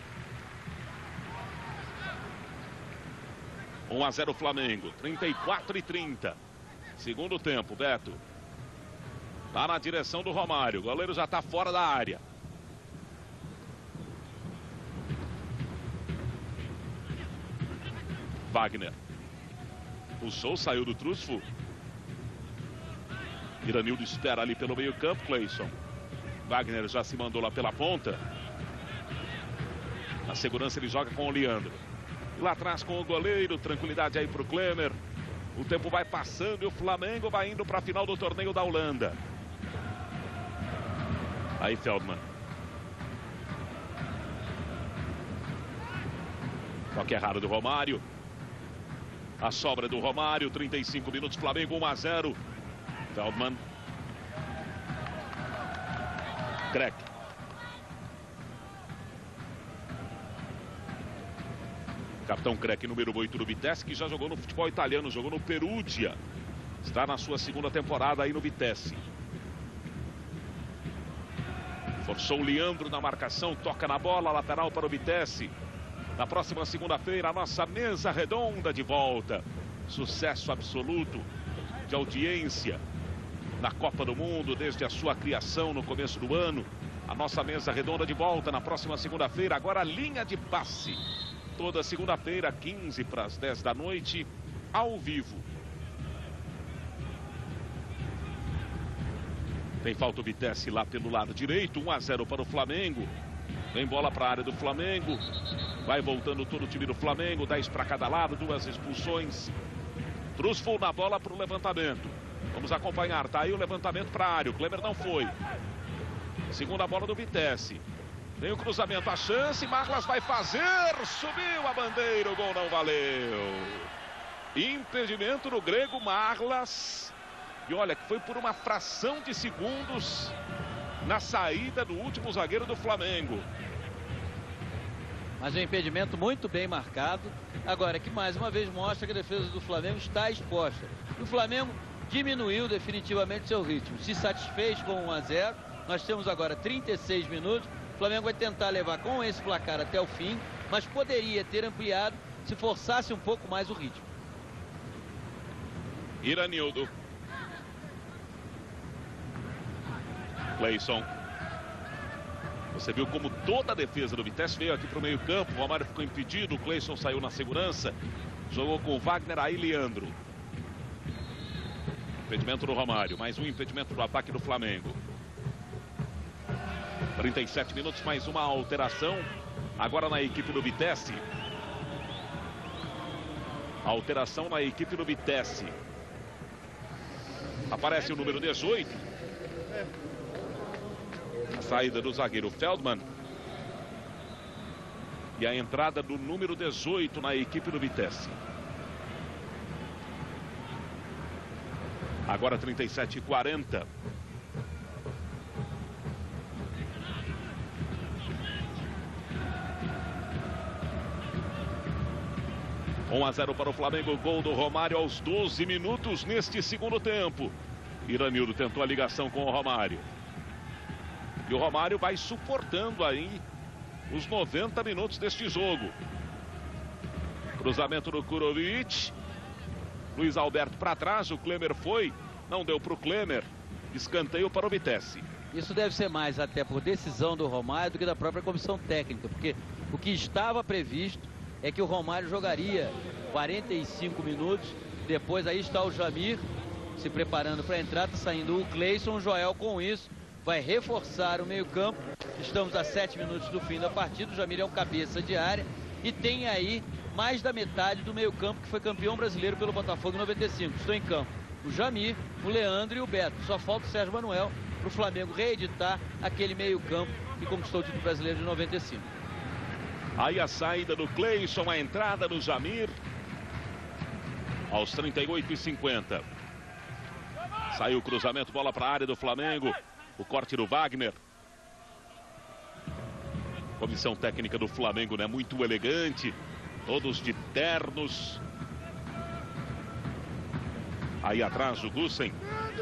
um a zero Flamengo, trinta e quatro e trinta. Segundo tempo, Beto. Tá na direção do Romário. O goleiro já tá fora da área. Wagner. Puxou, saiu do Trusfo. Iranildo espera ali pelo meio campo, Cleison. Wagner já se mandou lá pela ponta. Na segurança ele joga com o Leandro. E lá atrás com o goleiro, tranquilidade aí pro Klemer. O tempo vai passando e o Flamengo vai indo para a final do torneio da Holanda. Aí Feldman. Toque errado do Romário. A sobra do Romário, trinta e cinco minutos, Flamengo um a zero. Feldman. Crack. Capitão Crack, número oito do Vitesse, que já jogou no futebol italiano, jogou no Perugia. Está na sua segunda temporada aí no Vitesse. Forçou o Leandro na marcação, toca na bola, lateral para o Vitesse. Na próxima segunda-feira, a nossa mesa redonda de volta. Sucesso absoluto de audiência na Copa do Mundo, desde a sua criação no começo do ano. A nossa mesa redonda de volta na próxima segunda-feira, agora a linha de passe. Toda segunda-feira, quinze para as dez da noite, ao vivo. Tem falta o Vitesse lá pelo lado direito, um a zero para o Flamengo. Vem bola para a área do Flamengo. Vai voltando todo o time do Flamengo, dez para cada lado, duas expulsões. Trusful na bola para o levantamento. Vamos acompanhar, tá aí o levantamento para a área. O Klemer não foi. Segunda bola do Vitesse. Tem o cruzamento, a chance, Marlas vai fazer, subiu a bandeira, o gol não valeu. Impedimento do grego Marlas. E olha, que foi por uma fração de segundos na saída do último zagueiro do Flamengo. Mas um impedimento muito bem marcado. Agora, que mais uma vez mostra que a defesa do Flamengo está exposta. O Flamengo diminuiu definitivamente seu ritmo. Se satisfez com um a zero. Nós temos agora trinta e seis minutos. O Flamengo vai tentar levar com esse placar até o fim, mas poderia ter ampliado se forçasse um pouco mais o ritmo. Iranildo. Cleison. Você viu como toda a defesa do Vitesse veio aqui para o meio campo. O Romário ficou impedido, o Cleison saiu na segurança. Jogou com o Wagner, aí Leandro. Impedimento do Romário, mais um impedimento do ataque do Flamengo. trinta e sete minutos, mais uma alteração. Agora na equipe do Vitesse. Alteração na equipe do Vitesse. Aparece o número dezoito. A saída do zagueiro Feldman. E a entrada do número dezoito na equipe do Vitesse. Agora trinta e sete e quarenta. um a zero para o Flamengo, gol do Romário aos doze minutos neste segundo tempo. Iranildo tentou a ligação com o Romário. E o Romário vai suportando aí os noventa minutos deste jogo. Cruzamento do Kurovic. Luiz Alberto para trás, o Klemer foi, não deu para o Klemer. Escanteio para o Vitesse. Isso deve ser mais até por decisão do Romário do que da própria comissão técnica, porque o que estava previsto é que o Romário jogaria quarenta e cinco minutos. Depois aí está o Jamir se preparando para a entrada, saindo o Cleison. O Joel com isso vai reforçar o meio campo. Estamos a sete minutos do fim da partida. O Jamir é um cabeça de área e tem aí mais da metade do meio campo que foi campeão brasileiro pelo Botafogo em noventa e cinco. Estão em campo o Jamir, o Leandro e o Beto. Só falta o Sérgio Manuel para o Flamengo reeditar aquele meio campo que conquistou o título brasileiro de noventa e cinco. Aí a saída do Cleison, a entrada do Jamir. Aos trinta e oito e cinquenta. Saiu o cruzamento, bola para a área do Flamengo. O corte do Wagner. Comissão técnica do Flamengo, né? Muito elegante. Todos de ternos. Aí atrás o Gussen.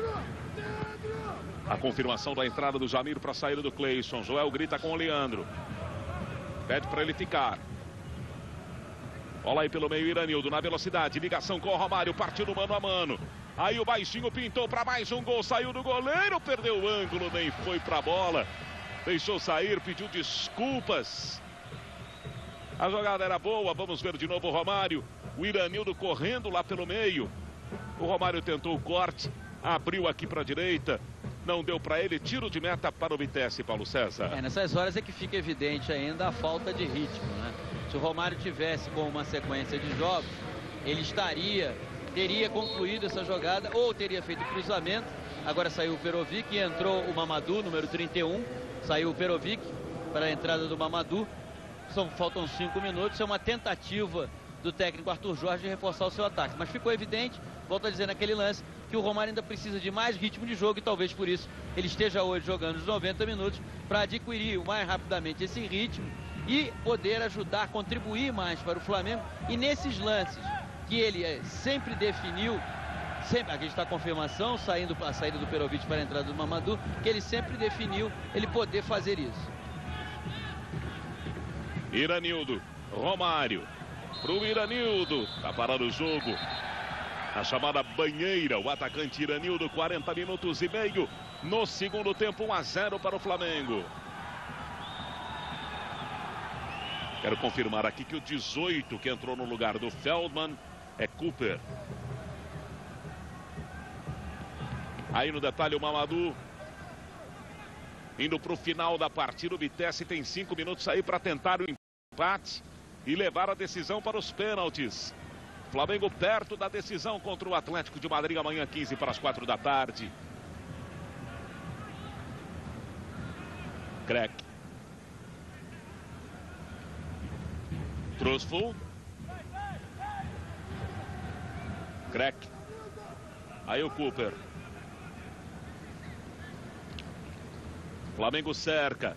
A confirmação da entrada do Jamir para a saída do Cleison. Joel grita com o Leandro. Pede para ele ficar. Bola aí pelo meio, Iranildo na velocidade. Ligação com o Romário, partindo mano a mano. Aí o baixinho pintou para mais um gol. Saiu do goleiro, perdeu o ângulo, nem foi para a bola. Deixou sair, pediu desculpas. A jogada era boa, vamos ver de novo o Romário. O Iranildo correndo lá pelo meio. O Romário tentou o corte, abriu aqui para a direita. Não deu para ele, tiro de meta para o Vitesse, Paulo César. É, nessas horas é que fica evidente ainda a falta de ritmo, né? Se o Romário tivesse com uma sequência de jogos, ele estaria teria concluído essa jogada ou teria feito cruzamento. Agora saiu o Perovic e entrou o Mamadou, número trinta e um. Saiu o Perovic para a entrada do Mamadou. São, faltam cinco minutos. É uma tentativa do técnico Arthur Jorge de reforçar o seu ataque. Mas ficou evidente, volto a dizer naquele lance, que o Romário ainda precisa de mais ritmo de jogo e talvez por isso ele esteja hoje jogando os noventa minutos para adquirir o mais rapidamente esse ritmo e poder ajudar, contribuir mais para o Flamengo. E nesses lances que ele é, sempre definiu, sempre, aqui está a confirmação, saindo a saída do Perovic para a entrada do Mamadou, que ele sempre definiu ele poder fazer isso. Iranildo, Romário, pro Iranildo, tá parando o jogo. A chamada banheira, o atacante Iranildo, quarenta minutos e meio no segundo tempo, um a zero para o Flamengo. Quero confirmar aqui que o dezoito que entrou no lugar do Feldman é Cooper. Aí no detalhe o Mamadou. Indo para o final da partida, o Vitesse tem cinco minutos aí para tentar o empate e levar a decisão para os pênaltis. Flamengo perto da decisão contra o Atlético de Madrid amanhã, quinze para as quatro da tarde. Crack. Trustful. Crack. Aí o Cooper. Flamengo cerca.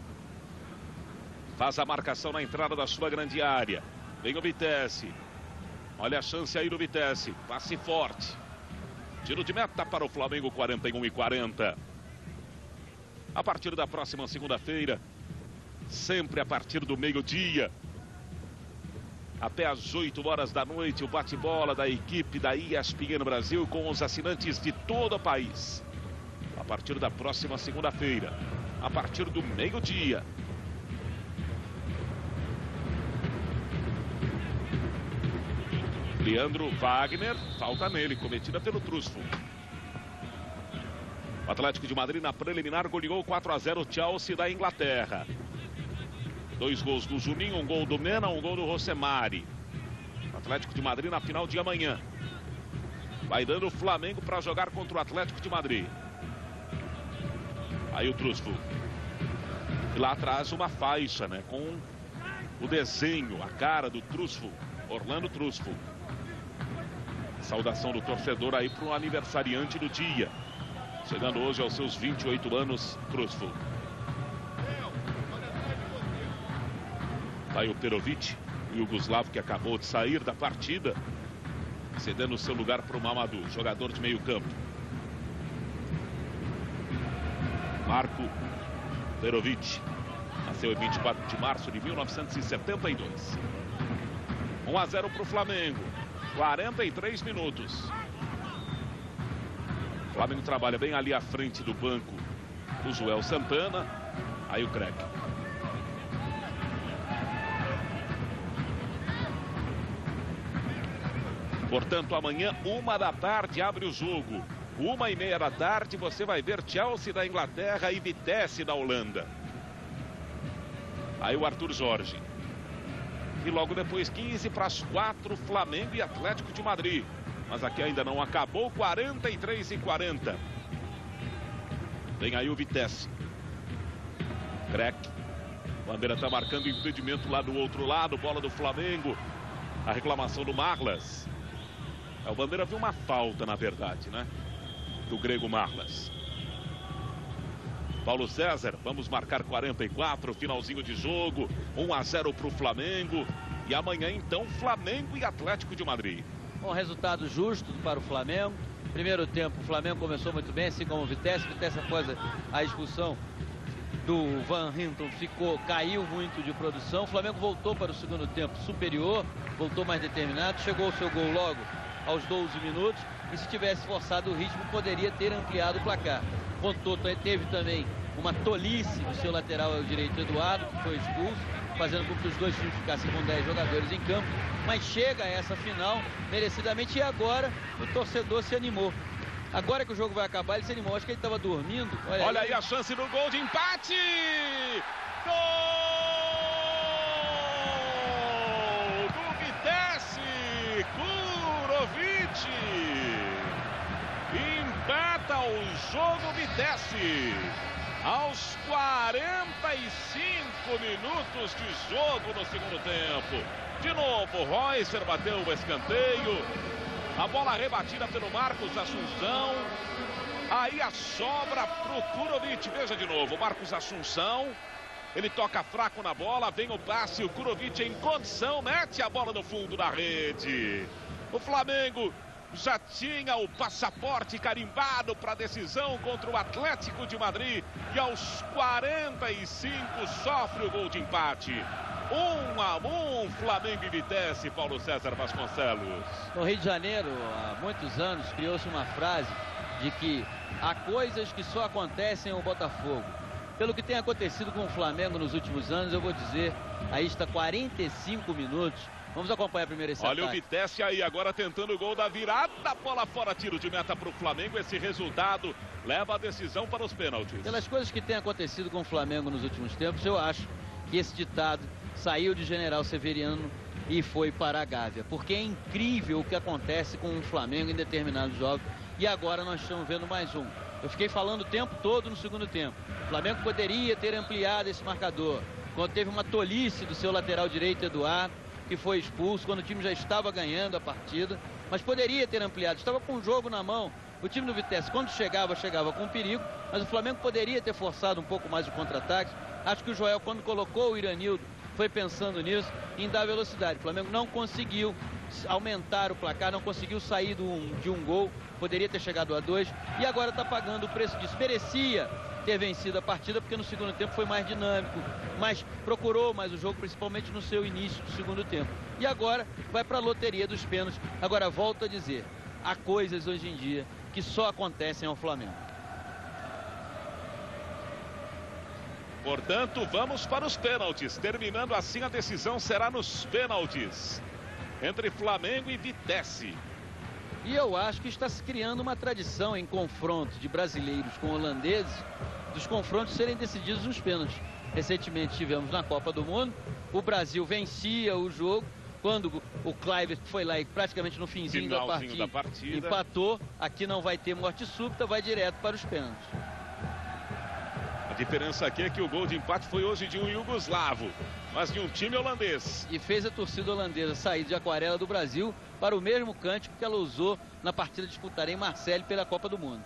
Faz a marcação na entrada da sua grande área. Vem o Vitesse. Olha a chance aí do Vitesse. Passe forte. Tiro de meta para o Flamengo, quarenta e um e quarenta. A partir da próxima segunda-feira, sempre a partir do meio-dia, até às oito horas da noite, o bate-bola da equipe da E S P N Brasil com os assinantes de todo o país. A partir da próxima segunda-feira, a partir do meio-dia. Leandro Wagner, falta nele, cometida pelo Trustful. O Atlético de Madrid na preliminar goleou quatro a zero o Chelsea da Inglaterra. Dois gols do Juninho, um gol do Mena, um gol do Rosemary. O Atlético de Madrid na final de amanhã. Vai dando o Flamengo para jogar contra o Atlético de Madrid. Aí o Trustful. E lá atrás uma faixa, né? Com o desenho, a cara do Trustful. Orlando Trustful. Saudação do torcedor aí para o aniversariante do dia. Chegando hoje aos seus vinte e oito anos, Trustful. Aí o Perovic, o Yugoslavo que acabou de sair da partida, cedendo o seu lugar para o Mamadou, jogador de meio campo. Marco Perovic, nasceu em vinte e quatro de março de mil novecentos e setenta e dois. um a zero para o Flamengo, quarenta e três minutos. O Flamengo trabalha bem ali à frente do banco o Joel Santana. Aí o Crack. Portanto, amanhã, uma da tarde, abre o jogo. Uma e meia da tarde, você vai ver Chelsea da Inglaterra e Vitesse da Holanda. Aí o Arthur Jorge. E logo depois, quinze para as quatro, Flamengo e Atlético de Madrid. Mas aqui ainda não acabou, quarenta e três e quarenta. Vem aí o Vitesse. Crack. Bandeira está marcando impedimento lá do outro lado, bola do Flamengo. A reclamação do Marlas. É, o Bandeira viu uma falta, na verdade, né? Do grego Marlas. Paulo César, vamos marcar quarenta e quatro, finalzinho de jogo, um a zero para o Flamengo. E amanhã, então, Flamengo e Atlético de Madrid. Um resultado justo para o Flamengo. Primeiro tempo, o Flamengo começou muito bem, assim como o Vitesse. Vitesse, após a expulsão do Van Hinton, ficou, caiu muito de produção. O Flamengo voltou para o segundo tempo superior, voltou mais determinado, chegou o seu gol logo aos doze minutos, e se tivesse forçado o ritmo, poderia ter ampliado o placar. Contou, teve também uma tolice do seu lateral direito, Eduardo, que foi expulso, fazendo com que os dois times ficassem com dez jogadores em campo, mas chega a essa final merecidamente, e agora o torcedor se animou. Agora que o jogo vai acabar, ele se animou. Acho que ele estava dormindo. Olha, Olha aí, aí a chance do gol de empate! Gol do Vitesse! Kurovic! ao jogo Vitesse. Aos quarenta e cinco minutos de jogo no segundo tempo. De novo, Roycer bateu o escanteio. A bola rebatida pelo Marcos Assunção. Aí a sobra pro Kurovic. Veja de novo, Marcos Assunção. Ele toca fraco na bola, vem o passe, o Kurovic em condição, mete a bola no fundo da rede. O Flamengo já tinha o passaporte carimbado para a decisão contra o Atlético de Madrid. E aos quarenta e cinco sofre o gol de empate. Um a um, Flamengo e Vitesse, Paulo César Vasconcelos. No Rio de Janeiro, há muitos anos, criou-se uma frase de que há coisas que só acontecem ao Botafogo. Pelo que tem acontecido com o Flamengo nos últimos anos, eu vou dizer, aí está quarenta e cinco minutos. Vamos acompanhar primeiro esse Olha ataque. O Vitesse aí agora tentando o gol da virada, bola fora, tiro de meta para o Flamengo. Esse resultado leva a decisão para os pênaltis. Pelas coisas que tem acontecido com o Flamengo nos últimos tempos, eu acho que esse ditado saiu de General Severiano e foi para a Gávea. Porque é incrível o que acontece com o Flamengo em determinados jogos. E agora nós estamos vendo mais um. Eu fiquei falando o tempo todo no segundo tempo. O Flamengo poderia ter ampliado esse marcador. Quando teve uma tolice do seu lateral direito, Eduardo, que foi expulso, quando o time já estava ganhando a partida. Mas poderia ter ampliado. Estava com o jogo na mão. O time do Vitesse, quando chegava, chegava com perigo. Mas o Flamengo poderia ter forçado um pouco mais o contra-ataque. Acho que o Joel, quando colocou o Iranildo, foi pensando nisso, em dar velocidade. O Flamengo não conseguiu aumentar o placar, não conseguiu sair do, de um gol. Poderia ter chegado a dois. E agora está pagando o preço disso. Merecia ter vencido a partida, porque no segundo tempo foi mais dinâmico, mas procurou mais o jogo, principalmente no seu início do segundo tempo. E agora vai para a loteria dos pênaltis. Agora, volto a dizer, há coisas hoje em dia que só acontecem ao Flamengo. Portanto, vamos para os pênaltis. Terminando assim, a decisão será nos pênaltis entre Flamengo e Vitesse. E eu acho que está se criando uma tradição em confrontos de brasileiros com holandeses, dos confrontos serem decididos nos pênaltis. Recentemente tivemos na Copa do Mundo, o Brasil vencia o jogo, quando o Kluivert foi lá e praticamente no finzinho da partida, da partida empatou. Aqui não vai ter morte súbita, vai direto para os pênaltis. A diferença aqui é que o gol de empate foi hoje de um iugoslavo, mas de um time holandês. E fez a torcida holandesa sair de aquarela do Brasil para o mesmo cântico que ela usou na partida disputada em Marseille pela Copa do Mundo.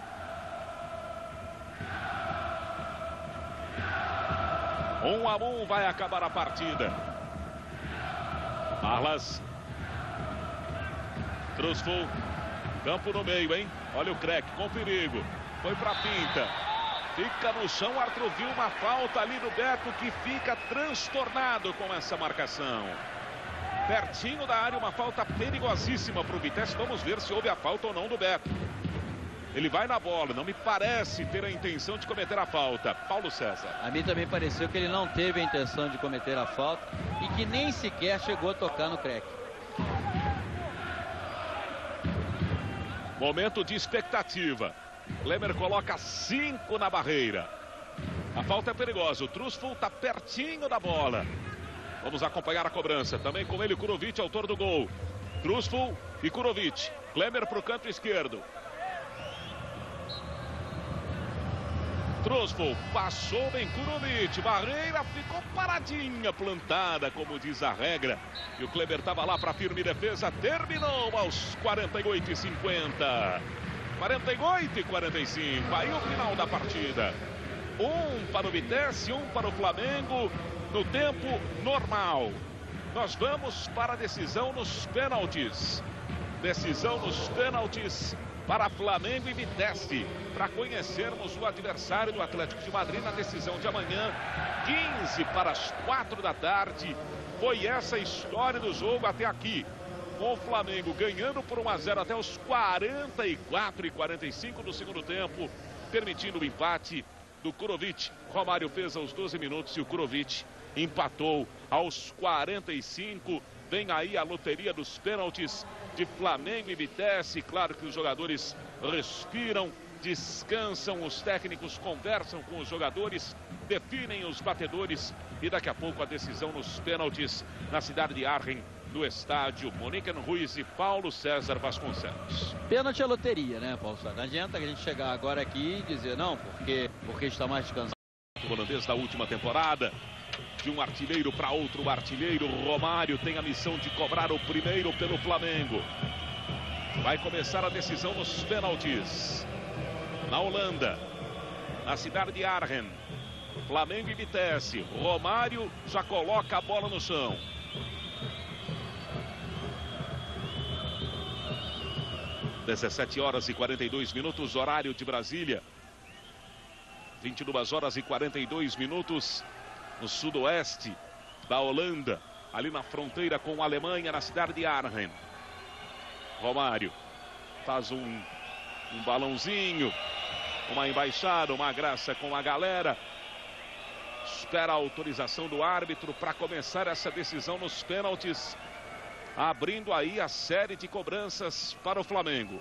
Um a um vai acabar a partida. Arlas. Trusful. Campo no meio, hein? Olha o Crack com perigo. Foi pra pinta. Fica no chão, o árbitro viu uma falta ali do Beto, que fica transtornado com essa marcação. Pertinho da área, uma falta perigosíssima para o Vitesse. Vamos ver se houve a falta ou não do Beto. Ele vai na bola, não me parece ter a intenção de cometer a falta. Paulo César. A mim também pareceu que ele não teve a intenção de cometer a falta e que nem sequer chegou a tocar no Crack. Momento de expectativa. Klemer coloca cinco na barreira. A falta é perigosa. O Trusful está pertinho da bola. Vamos acompanhar a cobrança. Também com ele, Kurovic, autor do gol. Trusful e Kurovic. Klemer para o canto esquerdo. Trusful passou bem Kurovic. Barreira ficou paradinha, plantada, como diz a regra. E o Klemer estava lá para firme defesa. Terminou aos quarenta e oito e cinquenta. quarenta e oito e quarenta e cinco. Aí o final da partida. Um para o Vitesse, um para o Flamengo. No tempo normal. Nós vamos para a decisão nos pênaltis. Decisão nos pênaltis para Flamengo e Vitesse. Para conhecermos o adversário do Atlético de Madrid na decisão de amanhã. quinze para as quatro da tarde. Foi essa a história do jogo até aqui. Com o Flamengo ganhando por um a zero até os quarenta e quatro e quarenta e cinco do segundo tempo. Permitindo o empate do Kurovic. Romário fez aos doze minutos e o Kurovic empatou aos quarenta e cinco. Vem aí a loteria dos pênaltis de Flamengo e Vitesse. Claro que os jogadores respiram, descansam, os técnicos conversam com os jogadores, definem os batedores e daqui a pouco a decisão nos pênaltis na cidade de Arnhem, no estádio Monique Ruiz e Paulo César Vasconcelos. Pênalti é loteria, né, Paulo César? Não adianta a gente chegar agora aqui e dizer não, porque, porque está mais descansado. O holandês da última temporada, de um artilheiro para outro artilheiro, Romário tem a missão de cobrar o primeiro pelo Flamengo. Vai começar a decisão nos pênaltis. Na Holanda, na cidade de Arnhem, Flamengo e Vitesse. Romário já coloca a bola no chão. dezessete horas e quarenta e dois minutos, horário de Brasília. vinte e duas horas e quarenta e dois minutos no sudoeste da Holanda, ali na fronteira com a Alemanha, na cidade de Arnhem. Romário faz um, um balãozinho, uma embaixada, uma graça com a galera. Espera a autorização do árbitro para começar essa decisão nos pênaltis, abrindo aí a série de cobranças para o Flamengo.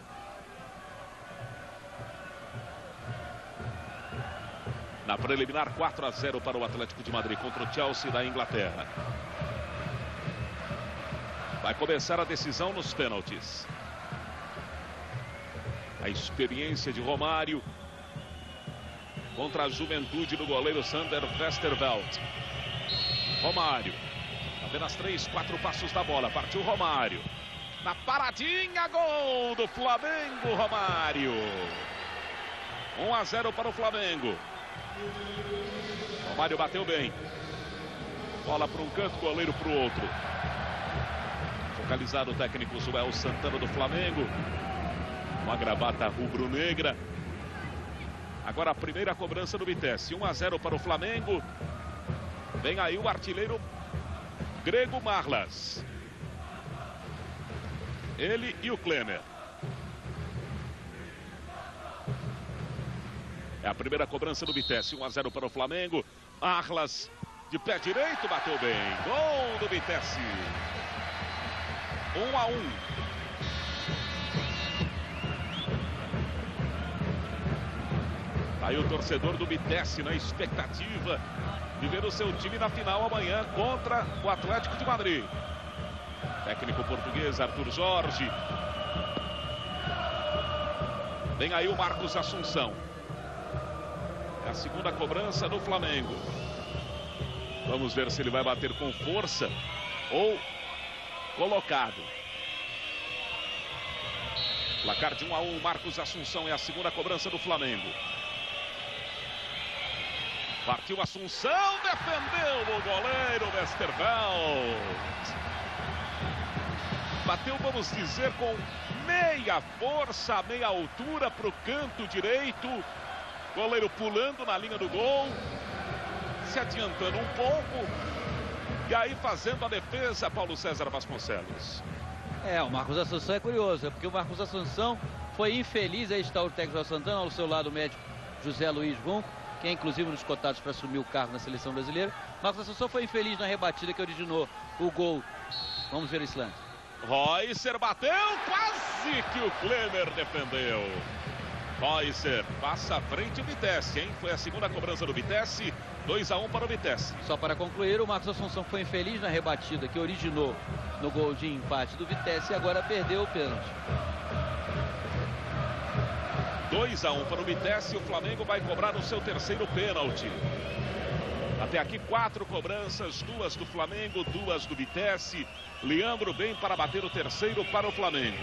Na preliminar, quatro a zero para o Atlético de Madrid contra o Chelsea da Inglaterra. Vai começar a decisão nos pênaltis. A experiência de Romário contra a juventude do goleiro Sander Westerveld. Romário. Apenas três, quatro passos da bola. Partiu Romário. Na paradinha, gol do Flamengo, Romário. um a zero para o Flamengo. Romário bateu bem. Bola para um canto, goleiro para o outro. Focalizado o técnico Joel Santana do Flamengo. Uma gravata rubro-negra. Agora a primeira cobrança do Vitesse. um a zero para o Flamengo. Vem aí o artilheiro Grego Marlas. Ele e o Klemer. É a primeira cobrança do Vitesse. um a zero para o Flamengo. Marlas de pé direito bateu bem. Gol do Vitesse. um a um. Aí o torcedor do Vitesse na expectativa de ver o seu time na final amanhã contra o Atlético de Madrid. Técnico português Arthur Jorge. Vem aí o Marcos Assunção. É a segunda cobrança do Flamengo. Vamos ver se ele vai bater com força ou colocado. Placar de um a um, Marcos Assunção é a segunda cobrança do Flamengo. Partiu Assunção, defendeu o goleiro Westerveld. Bateu, vamos dizer, com meia força, meia altura para o canto direito. Goleiro pulando na linha do gol, se adiantando um pouco. E aí fazendo a defesa, Paulo César Vasconcelos. É, o Marcos Assunção é curioso, é porque o Marcos Assunção foi infeliz. Aí está o técnico Santana, ao seu lado o médico José Luiz Runco, que é inclusive um dos cotados para assumir o cargo na seleção brasileira. Marcos Assunção foi infeliz na rebatida que originou o gol. Vamos ver esse lance. Reusser bateu, quase que o Klemer defendeu. Reusser passa à frente o Vitesse, hein? Foi a segunda cobrança do Vitesse, dois a um para o Vitesse. Só para concluir, o Marcos Assunção foi infeliz na rebatida que originou no gol de empate do Vitesse e agora perdeu o pênalti. dois a um para o Vitesse, o Flamengo vai cobrar o seu terceiro pênalti. Até aqui quatro cobranças, duas do Flamengo, duas do Vitesse. Leandro bem para bater o terceiro para o Flamengo.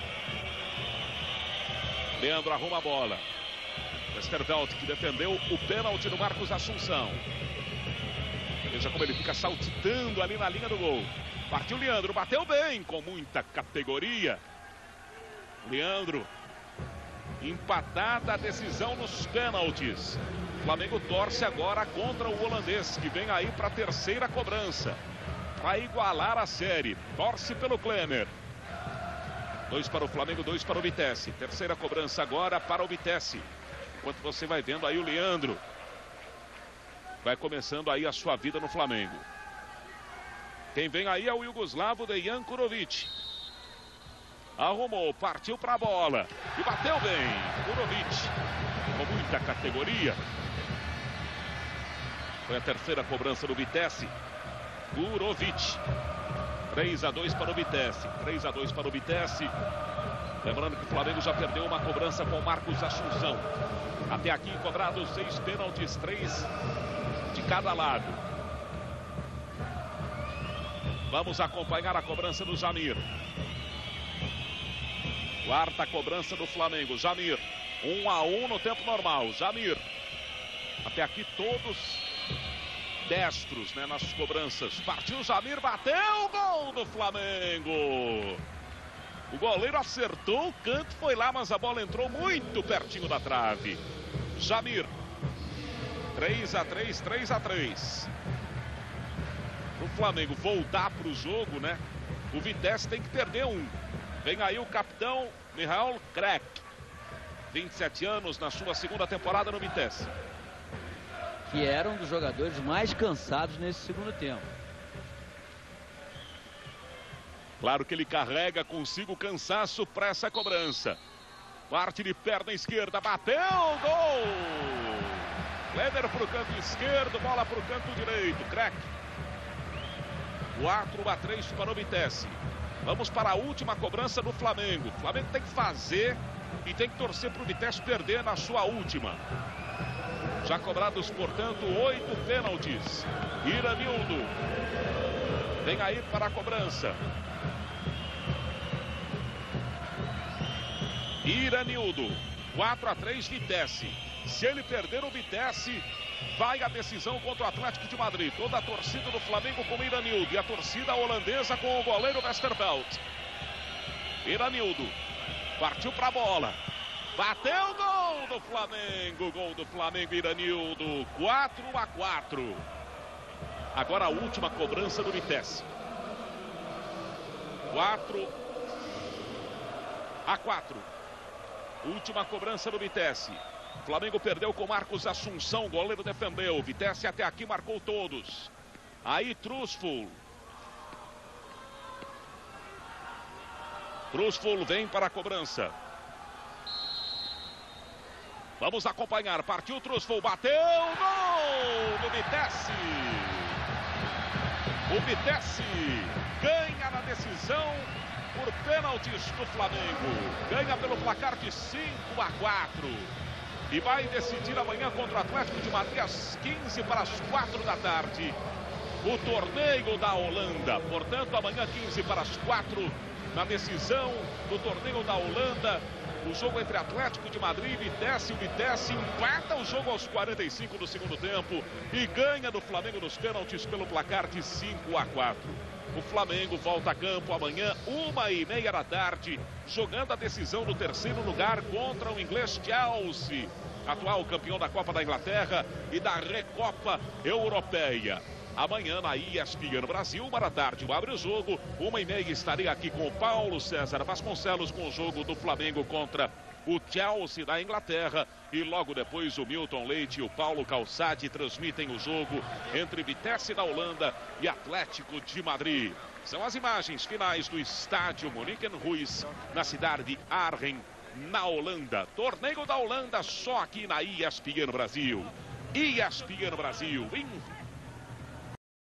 Leandro arruma a bola. Westerveld que defendeu o pênalti do Marcos Assunção. Veja como ele fica saltitando ali na linha do gol. Partiu Leandro, bateu bem, com muita categoria. Leandro. Empatada a decisão nos pênaltis. O Flamengo torce agora contra o holandês, que vem aí para a terceira cobrança. Para igualar a série. Torce pelo Klemer. Dois para o Flamengo, dois para o Vitesse. Terceira cobrança agora para o Vitesse. Enquanto você vai vendo aí o Leandro. Vai começando aí a sua vida no Flamengo. Quem vem aí é o iugoslavo Dejan Kurovic. Arrumou, partiu para a bola e bateu bem. Kurovic, com muita categoria. Foi a terceira cobrança do Vitesse. Kurovic. três a dois para o Vitesse. três a dois para o Vitesse. Lembrando que o Flamengo já perdeu uma cobrança com o Marcos Assunção. Até aqui cobrados seis pênaltis, três de cada lado. Vamos acompanhar a cobrança do Jamir. Quarta cobrança do Flamengo. Jamir. Um a um no tempo normal. Jamir. Até aqui todos destros, né, nas cobranças. Partiu Jamir, bateu, gol do Flamengo. O goleiro acertou o canto, foi lá, mas a bola entrou muito pertinho da trave. Jamir. três a três, três a três. Para o Flamengo voltar para o jogo, né? O Vitesse tem que perder um. Vem aí o capitão Michael Crack. vinte e sete anos na sua segunda temporada no Vitesse. Que era um dos jogadores mais cansados nesse segundo tempo. Claro que ele carrega consigo o cansaço para essa cobrança. Parte de perna esquerda, bateu, gol! Leder para o canto esquerdo, bola para o canto direito, Crack. quatro a três para o Vitesse. Vamos para a última cobrança do Flamengo. O Flamengo tem que fazer e tem que torcer para o Vitesse perder na sua última. Já cobrados, portanto, oito pênaltis. Iranildo vem aí para a cobrança. Iranildo, quatro a três Vitesse. Se ele perder o Vitesse, vai a decisão contra o Atlético de Madrid. Toda a torcida do Flamengo com Iranildo e a torcida holandesa com o goleiro Westerveld. Iranildo partiu para a bola. Bateu, gol do Flamengo. Gol do Flamengo, Iranildo. quatro a quatro. Agora a última cobrança do Vitesse. quatro a quatro. Última cobrança do Vitesse. Flamengo perdeu com Marcos Assunção, o goleiro defendeu. Vitesse até aqui marcou todos. Aí Trusful. Trusful vem para a cobrança. Vamos acompanhar. Partiu Trusful, bateu, gol do Vitesse. O Vitesse ganha na decisão por pênaltis do Flamengo. Ganha pelo placar de cinco a quatro. E vai decidir amanhã contra o Atlético de Madrid às quinze para as quatro da tarde. O torneio da Holanda. Portanto, amanhã quinze para as quatro, na decisão do torneio da Holanda. O jogo entre Atlético de Madrid e Vitesse. O Vitesse empata o jogo aos quarenta e cinco do segundo tempo e ganha do Flamengo nos pênaltis pelo placar de cinco a quatro. O Flamengo volta a campo amanhã, uma e meia da tarde, jogando a decisão do terceiro lugar contra o inglês Chelsea, atual campeão da Copa da Inglaterra e da Recopa Europeia. Amanhã na E S P N Brasil, uma da tarde, abre o jogo, uma e meia estarei aqui com o Paulo César Vasconcelos com o jogo do Flamengo contra o Chelsea da Inglaterra. E logo depois o Milton Leite e o Paulo Calçade transmitem o jogo entre Vitesse da Holanda e Atlético de Madrid. São as imagens finais do estádio Moniken Ruiz, na cidade de Arnhem, na Holanda. Torneio da Holanda só aqui na E S P N Brasil. E S P N Brasil,